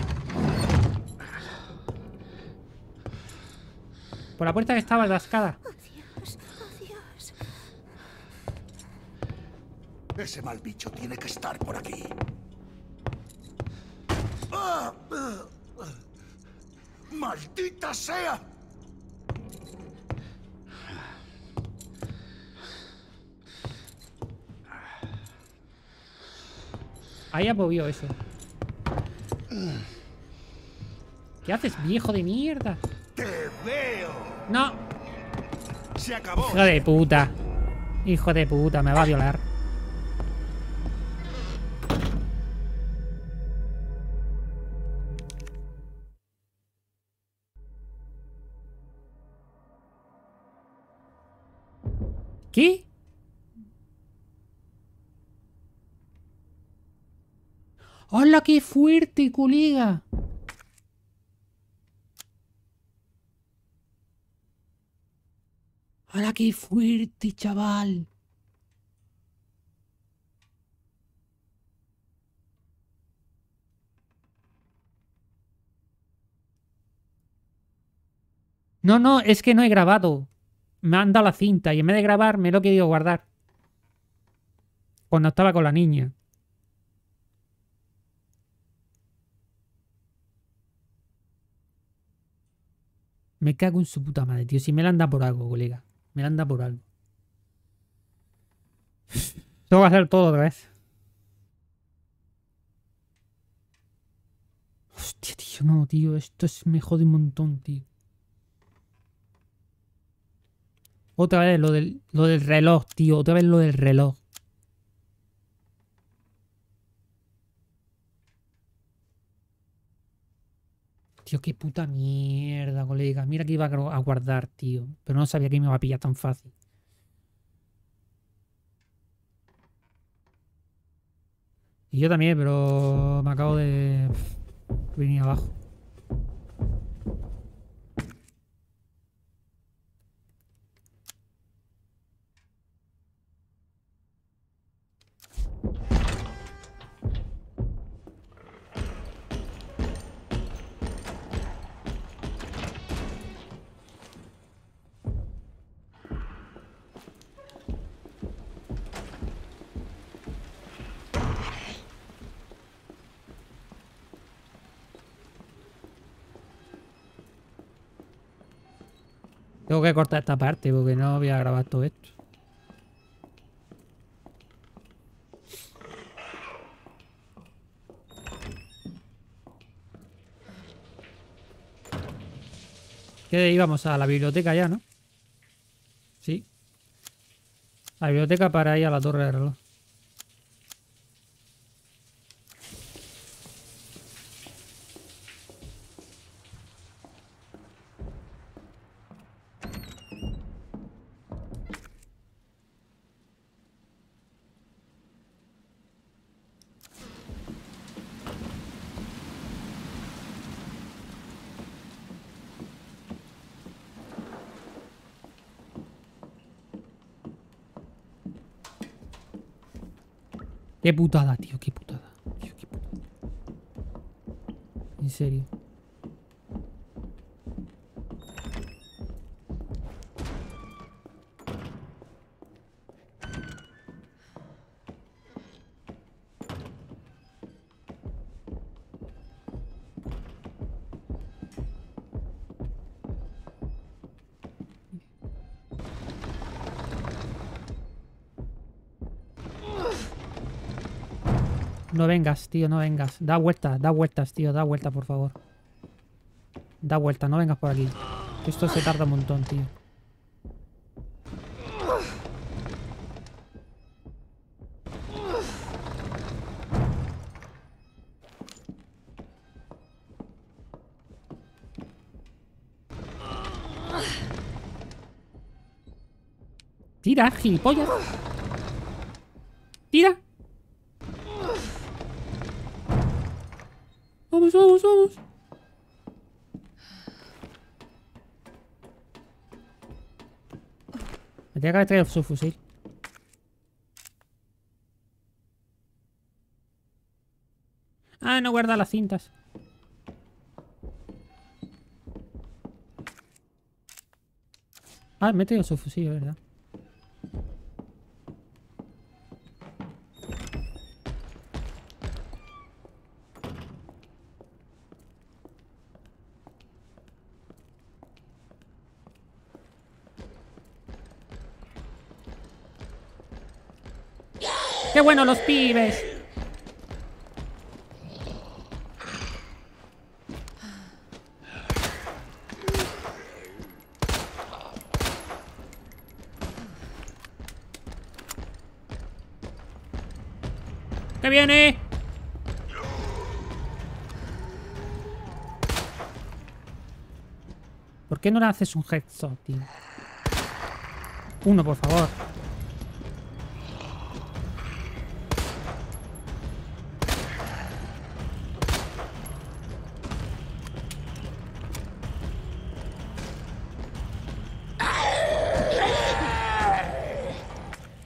Por la puerta que estaba atascada. Oh, Dios, oh, Dios. Ese mal bicho tiene que estar por aquí. ¡Ah! ¡Maldita sea! Ahí apobió eso. ¿Qué haces, viejo de mierda? ¡Te veo! No. ¡Se acabó! Hijo de puta. Hijo de puta, me va a violar. ¿Qué? ¡Hola, qué fuerte, colega! ¡Hola, qué fuerte, chaval! No, no, es que no he grabado. Me han dado la cinta y en vez de grabar me lo he querido guardar. Cuando estaba con la niña. Me cago en su puta madre, tío. Si me la han dado por algo, colega. Me la han dado por algo. Tengo que hacer todo otra vez. Hostia, tío, no, tío. Esto me jode un montón, tío. Otra vez lo del reloj, tío. Otra vez lo del reloj. Tío, qué puta mierda, colega. Mira que iba a guardar, tío. Pero no sabía que me iba a pillar tan fácil. Y yo también, pero me acabo de venir abajo. Tengo que cortar esta parte porque no voy a grabar todo esto. Que íbamos a la biblioteca ya, ¿no? Sí. La biblioteca para ir a la torre de reloj. Qué putada, tío, qué putada. Tío, qué putada. En serio. No vengas, tío, no vengas. Da vueltas, tío, da vueltas, por favor. Da vueltas, no vengas por aquí. Esto se tarda un montón, tío. Tira, gilipollas. Tira. Vamos, vamos, vamos. Me tenía que haber traído su fusil. Ah, no guarda las cintas. Ah, me he traído su fusil, ¿verdad? ¡Qué bueno los pibes! ¡Que viene! ¿Por qué no le haces un headshot, tío? Uno, por favor.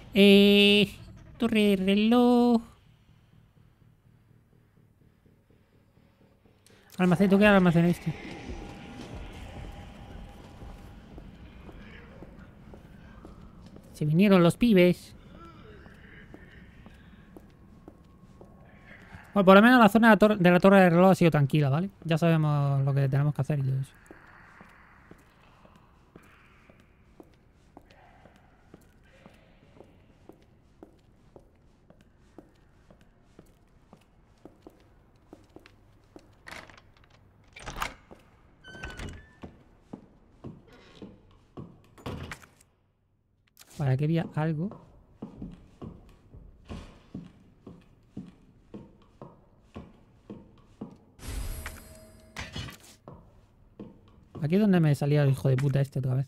Torre de reloj. Almacén, ¿tú qué almacén este? Se vinieron los pibes. Bueno, por lo menos la zona de la torre de reloj ha sido tranquila, ¿vale? Ya sabemos lo que tenemos que hacer y todo eso. Vale, aquí había algo. Aquí es donde me salía el hijo de puta este otra vez.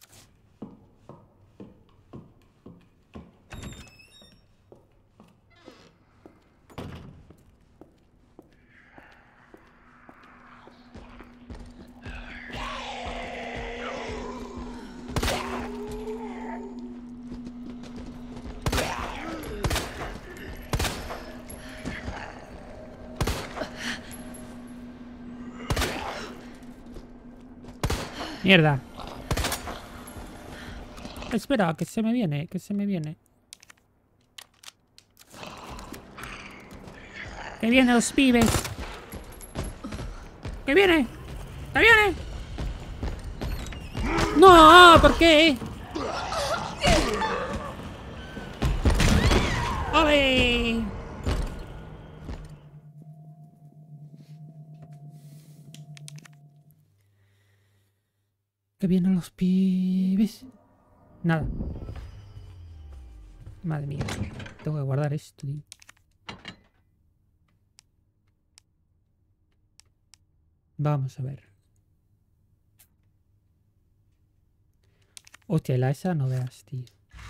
Mierda. Espera, que se me viene, que se me viene. Que vienen los pibes. Que viene. Que viene. No, ¿por qué? ¡Ole! Que vienen los pibes. Nada. Madre mía. Tengo que guardar esto, tío. Vamos a ver. Hostia, la esa no veas, tío.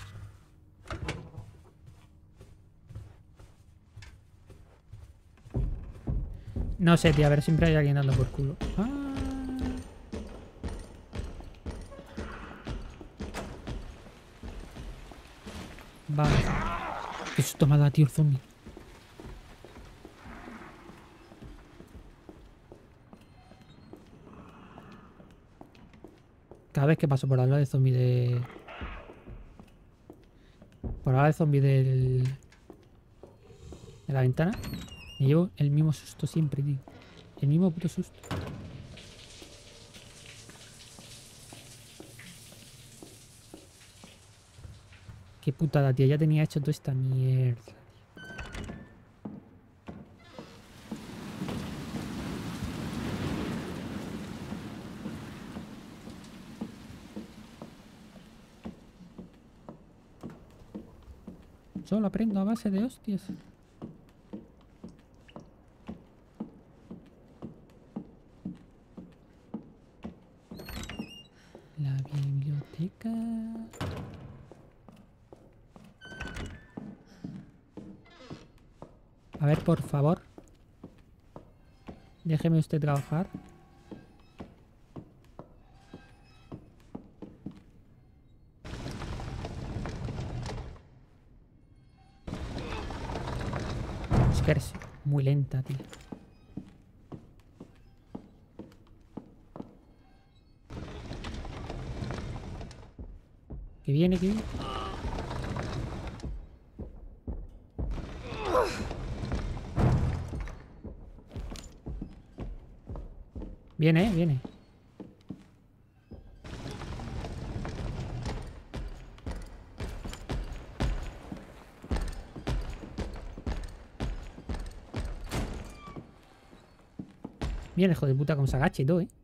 No sé, tío. A ver, siempre hay alguien dando por culo. Ah. Vale. Qué susto me ha dado, tío, el zombie. Cada vez que paso por al lado de zombie de... Por al lado de zombie del... De la ventana. Me llevo el mismo susto siempre, tío. El mismo puto susto. Qué putada, tío. Ya tenía hecho toda esta mierda. Solo aprendo a base de hostias. La biblioteca. A ver, por favor. Déjeme usted trabajar. Es que eres muy lenta, tío. Que viene, que viene. Viene, viene. Viene, hijo de puta, como se agache y todo, ¿eh?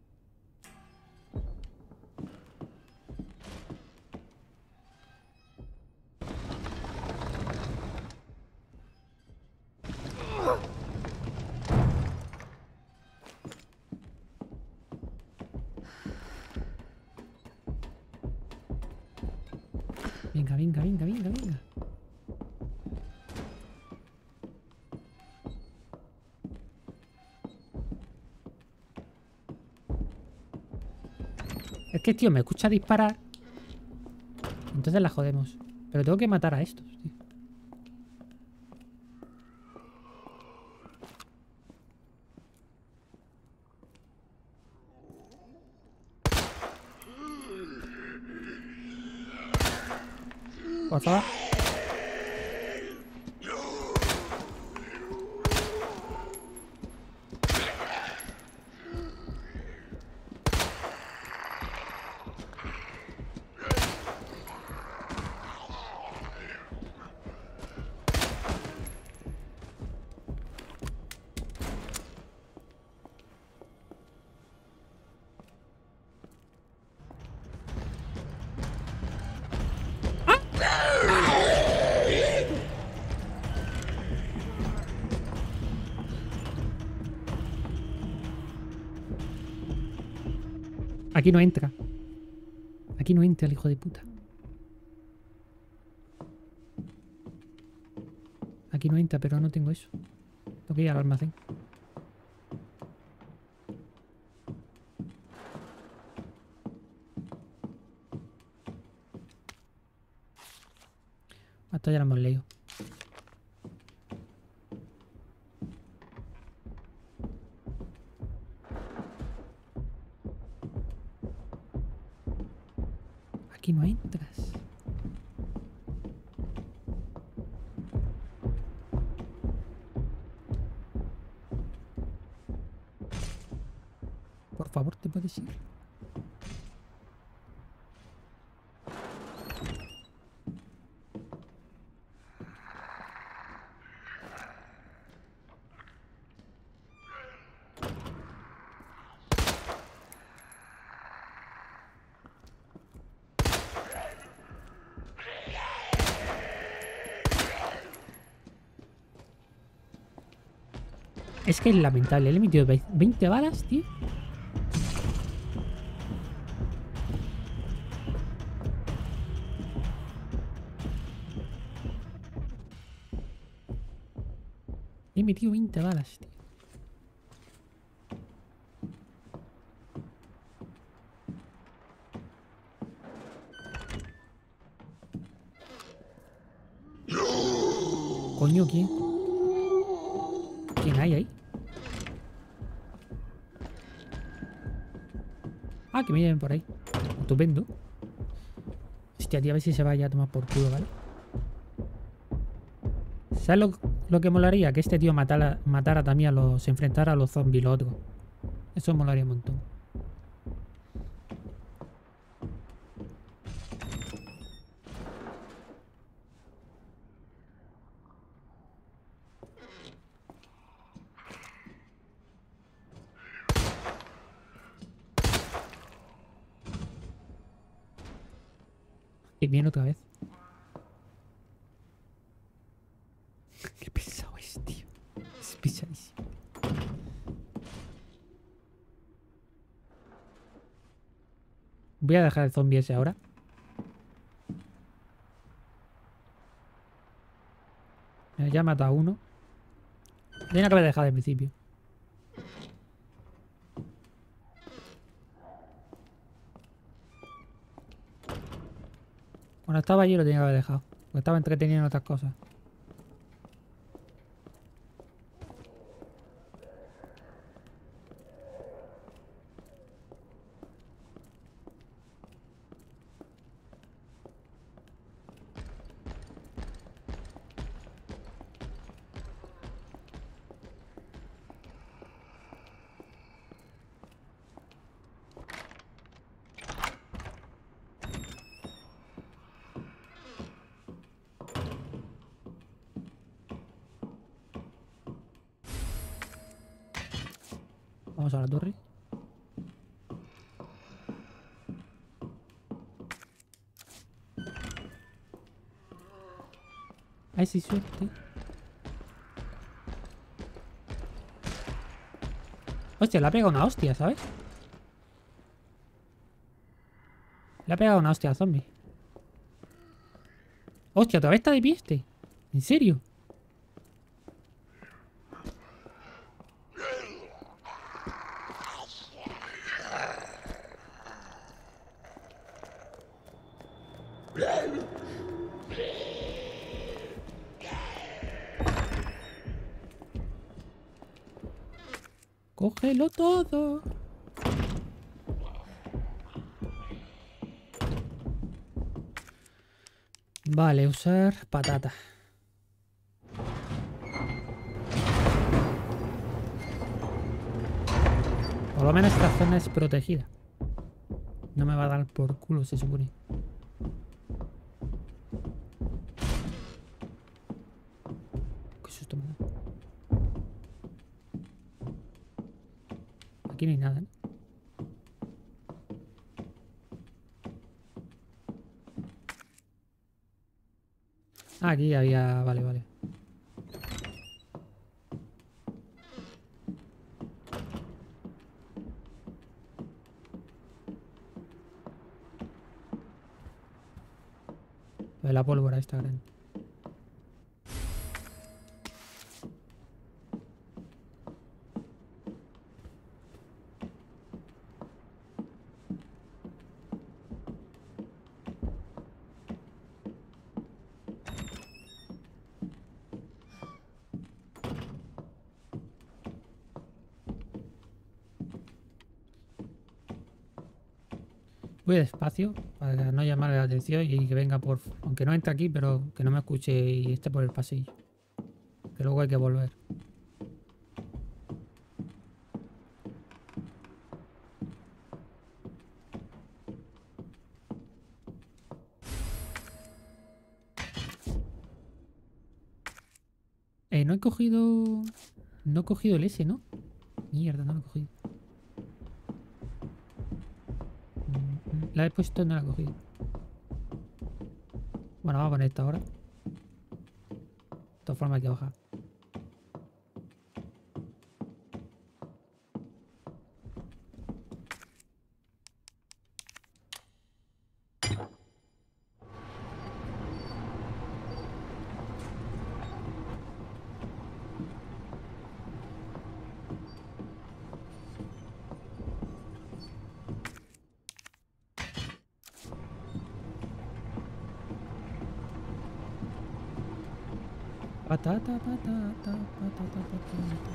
Venga, venga, venga, venga, venga. Es que, tío, me escucha disparar. Entonces la jodemos. Pero tengo que matar a estos, tío. Por favor. Aquí no entra. Aquí no entra el hijo de puta. Aquí no entra, pero no tengo eso. Tengo que ir al almacén. Hasta ya lo hemos leído. Aquí no entras. Por favor, te puedes ir. Es que es lamentable. Le he metido 20 balas, tío. Le he metido 20 balas, tío. Coño, ¿quién? ¿Quién hay ahí? Ah, que me lleven por ahí. Estupendo. Hostia, tío, a ver si se vaya a tomar por culo, ¿vale? ¿Sabes lo que molaría? Que este tío matara también a los... Se enfrentara a los zombies, los otros. Eso molaría un montón. Y viene otra vez. Qué pesado es, tío. Es pesadísimo. Voy a dejar el zombie ese ahora. Ya he matado a uno. Tenía que haber dejado al principio. Cuando estaba allí lo tenía que haber dejado. Porque estaba entretenido en otras cosas. Vamos a la torre. Ay, sí, suerte. Hostia, le ha pegado una hostia, ¿sabes? Le ha pegado una hostia al zombie. Hostia, todavía está de pie este. ¿En serio? Cógelo todo. Vale, usar patata. Por lo menos esta zona es protegida. No me va a dar por culo, se supone. Qué susto me da. Aquí no hay nada, ¿no? Ah, aquí había... Vale, vale. La pólvora esta grande. Voy despacio para no llamarle la atención y que venga por... Aunque no entre aquí, pero que no me escuche y esté por el pasillo. Que luego hay que volver. No he cogido... No he cogido el S, ¿no? Mierda, no lo he cogido. La he puesto y no la he cogido. Bueno, vamos a poner esta ahora. De todas formas hay que bajar. Patata, patata, patata, patata.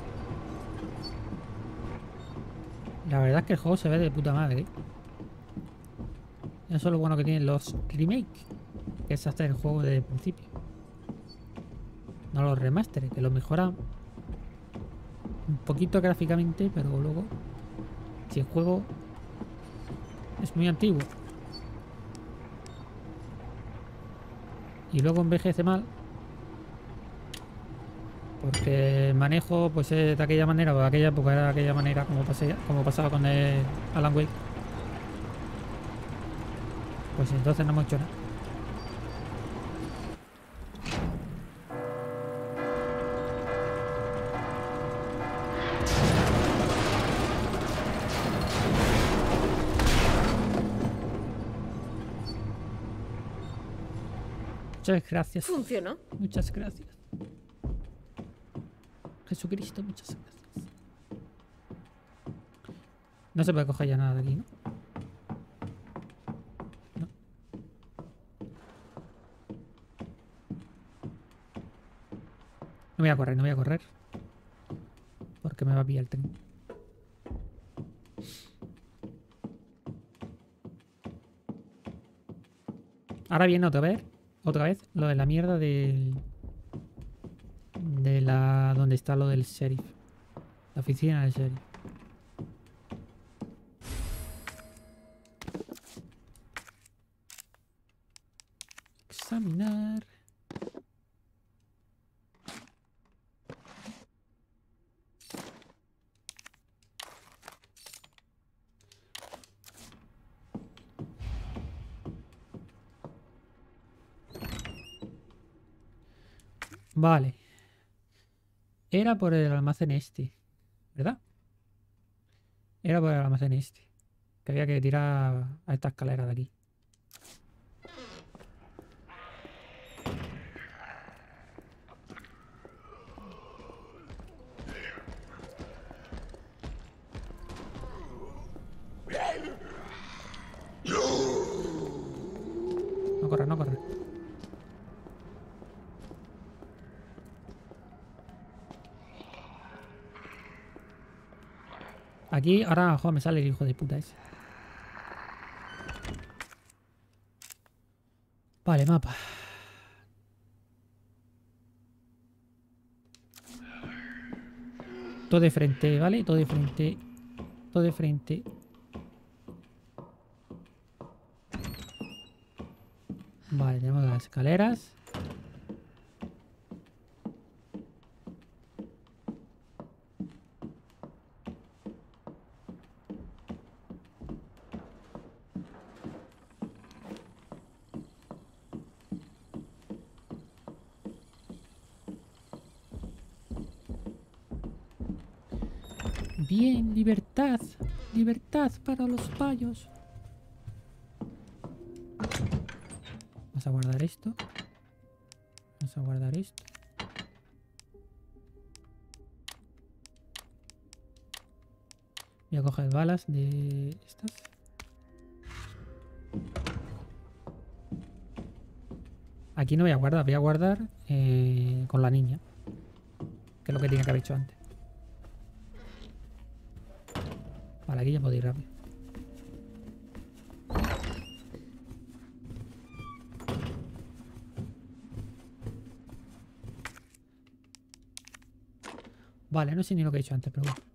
La verdad es que el juego se ve de puta madre, ¿eh? Eso es lo bueno que tienen los remakes, que es hacer el juego desde el principio. No los remasteres, que lo mejoran un poquito gráficamente, pero luego, si el juego es muy antiguo y luego envejece mal, porque el manejo pues es de aquella manera, o de aquella época era de aquella manera, como pasaba con el Alan Wake, pues entonces no hemos hecho nada. Muchas gracias. ¿Funcionó? Muchas gracias. Jesucristo, muchas gracias. No se puede coger ya nada de aquí, ¿no? No. No voy a correr, no voy a correr. Porque me va a pillar el tren. Ahora viene otra vez lo de la mierda del... de la... donde está lo del sheriff. La oficina del sheriff. Examinar. Vale. Era por el almacén este, ¿verdad? Era por el almacén este. Que había que tirar a esta escalera de aquí. No corre, no corre. Aquí, ahora, joder, me sale el hijo de puta ese. Vale, mapa. Todo de frente, ¿vale? Todo de frente. Todo de frente. Vale, tenemos las escaleras. Bien, libertad. Libertad para los payos. Vamos a guardar esto. Vamos a guardar esto. Voy a coger balas de estas. Aquí no voy a guardar, voy a guardar con la niña. Que es lo que tenía que haber hecho antes. Vale, aquí ya puedo ir rápido. Vale, no sé ni lo que he hecho antes, pero bueno.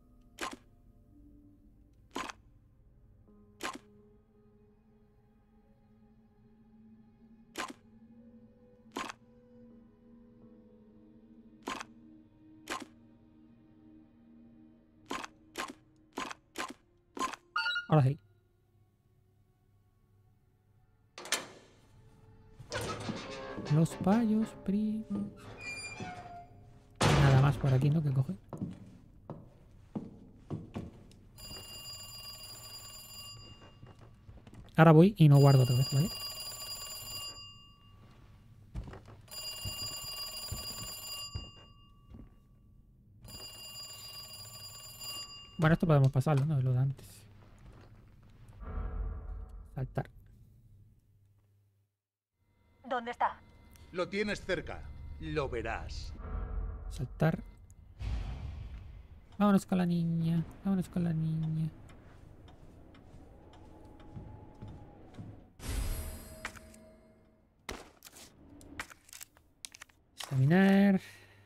Ahora sí. Los payos, primos. Nada más por aquí, ¿no? Que coger. Ahora voy y no guardo otra vez, ¿vale? Bueno, esto podemos pasarlo, ¿no? Lo de antes. Saltar. ¿Dónde está? Lo tienes cerca. Lo verás. Saltar. Vámonos con la niña. Vámonos con la niña. Examinar.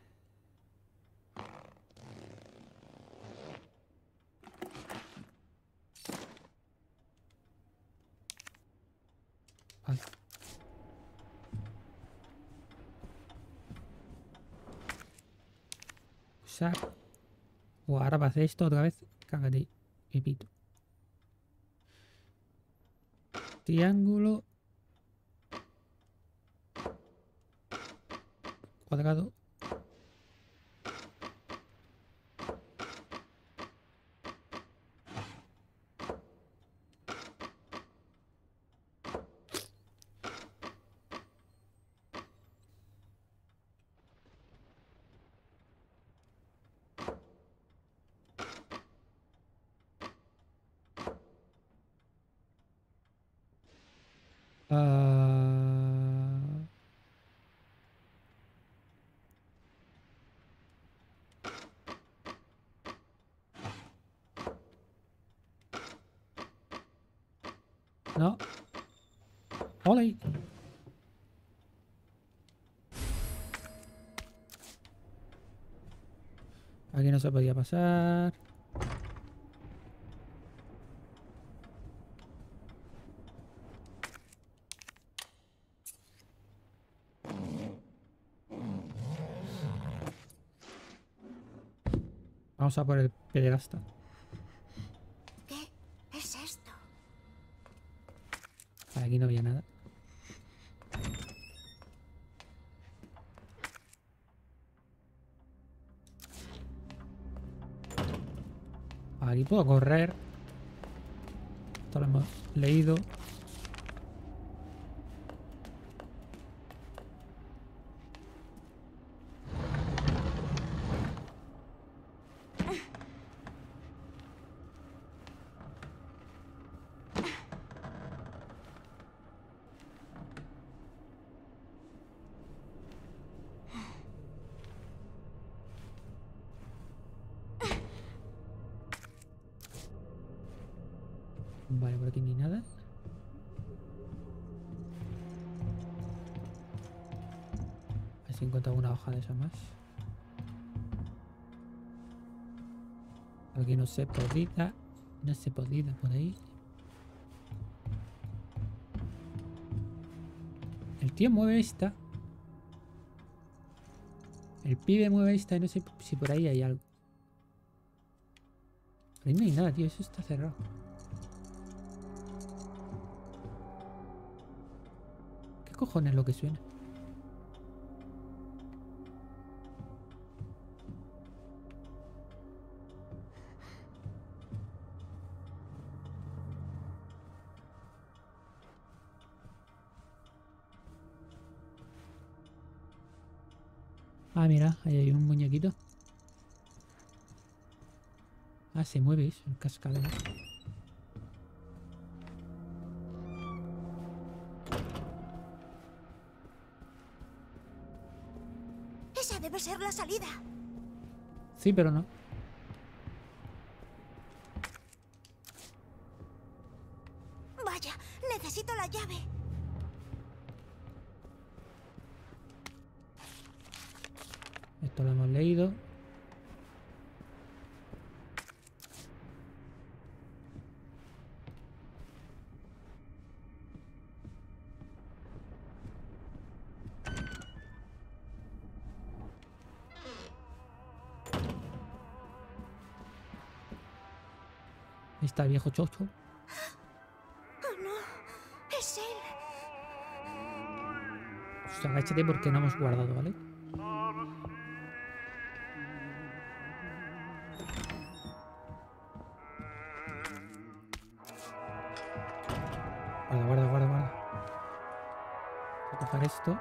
Vale. Usar. O ahora va a hacer esto otra vez. Cágate, pepito. Triángulo. Cuadrado. Ah, no. Ole. Aquí no se podía pasar. Vamos a por el pederasta. ¿Qué es esto? Aquí no había nada. Aquí puedo correr. Esto lo hemos leído. Vale, por aquí ni nada. A ver si encuentro alguna hoja de esa más. Aquí no sé, podida. No sé, podida por ahí. El tío mueve esta. El pibe mueve esta y no sé si por ahí hay algo. Por ahí no hay nada, tío. Eso está cerrado. ¿Qué cojones es lo que suena? Ah, mira, ahí hay un muñequito. Ah, se mueve eso, el cascabel. Esa debe ser la salida. Sí, pero no. Vaya, necesito la llave. Esto lo hemos leído. Ahí está el viejo chocho. Oh no, es él. Pues agáchate porque no hemos guardado, ¿vale? Guarda. Voy a coger esto.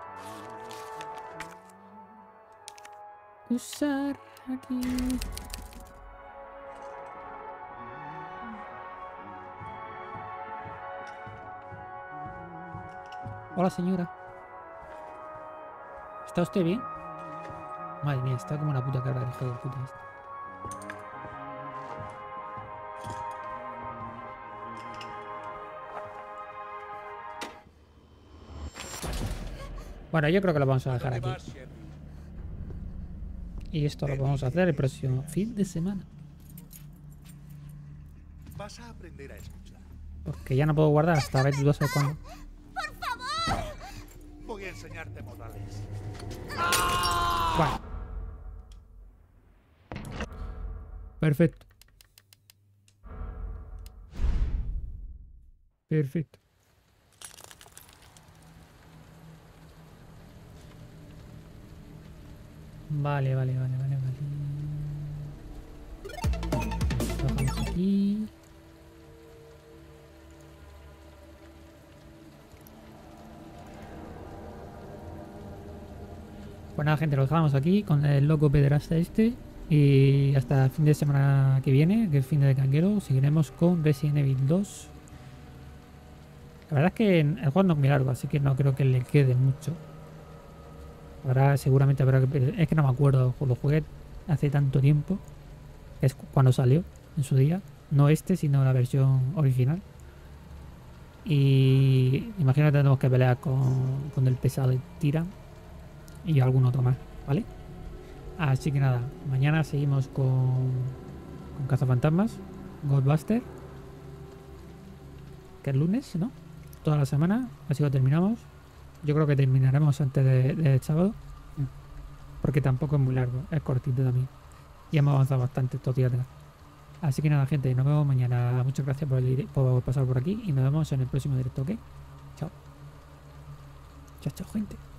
Usar aquí. Hola, señora. ¿Está usted bien? Madre mía, está como una puta cabra el hijo de puta este. Bueno, yo creo que lo vamos a dejar aquí. Y esto lo vamos a hacer el próximo fin de semana. Vas a aprender a escuchar. Porque ya no puedo guardar hasta ver tú sabes cuándo. Voy a enseñarte modales. Bueno. Perfecto. Perfecto. Vale. Lo dejamos aquí. Pues nada, gente, lo dejamos aquí con el loco pederasta este. Y hasta el fin de semana que viene, que es fin de canguero, seguiremos con Resident Evil 2. La verdad es que el juego no es muy largo, así que no creo que le quede mucho. Ahora seguramente habrá que... Es que no me acuerdo, lo jugué hace tanto tiempo. Es cuando salió, en su día. No este, sino la versión original. Y imagino que tendremos que pelear con el pesado de Tyran. Y algún otro más, ¿vale? Así que nada, mañana seguimos con Cazafantasmas, Ghostbusters, que es lunes, ¿no? Toda la semana, así que terminamos. Yo creo que terminaremos antes del sábado, porque tampoco es muy largo, es cortito también. Y hemos avanzado bastante estos días atrás. Así que nada, gente, nos vemos mañana. Muchas gracias por pasar por aquí y nos vemos en el próximo directo, ¿ok? Chao. Chao, gente.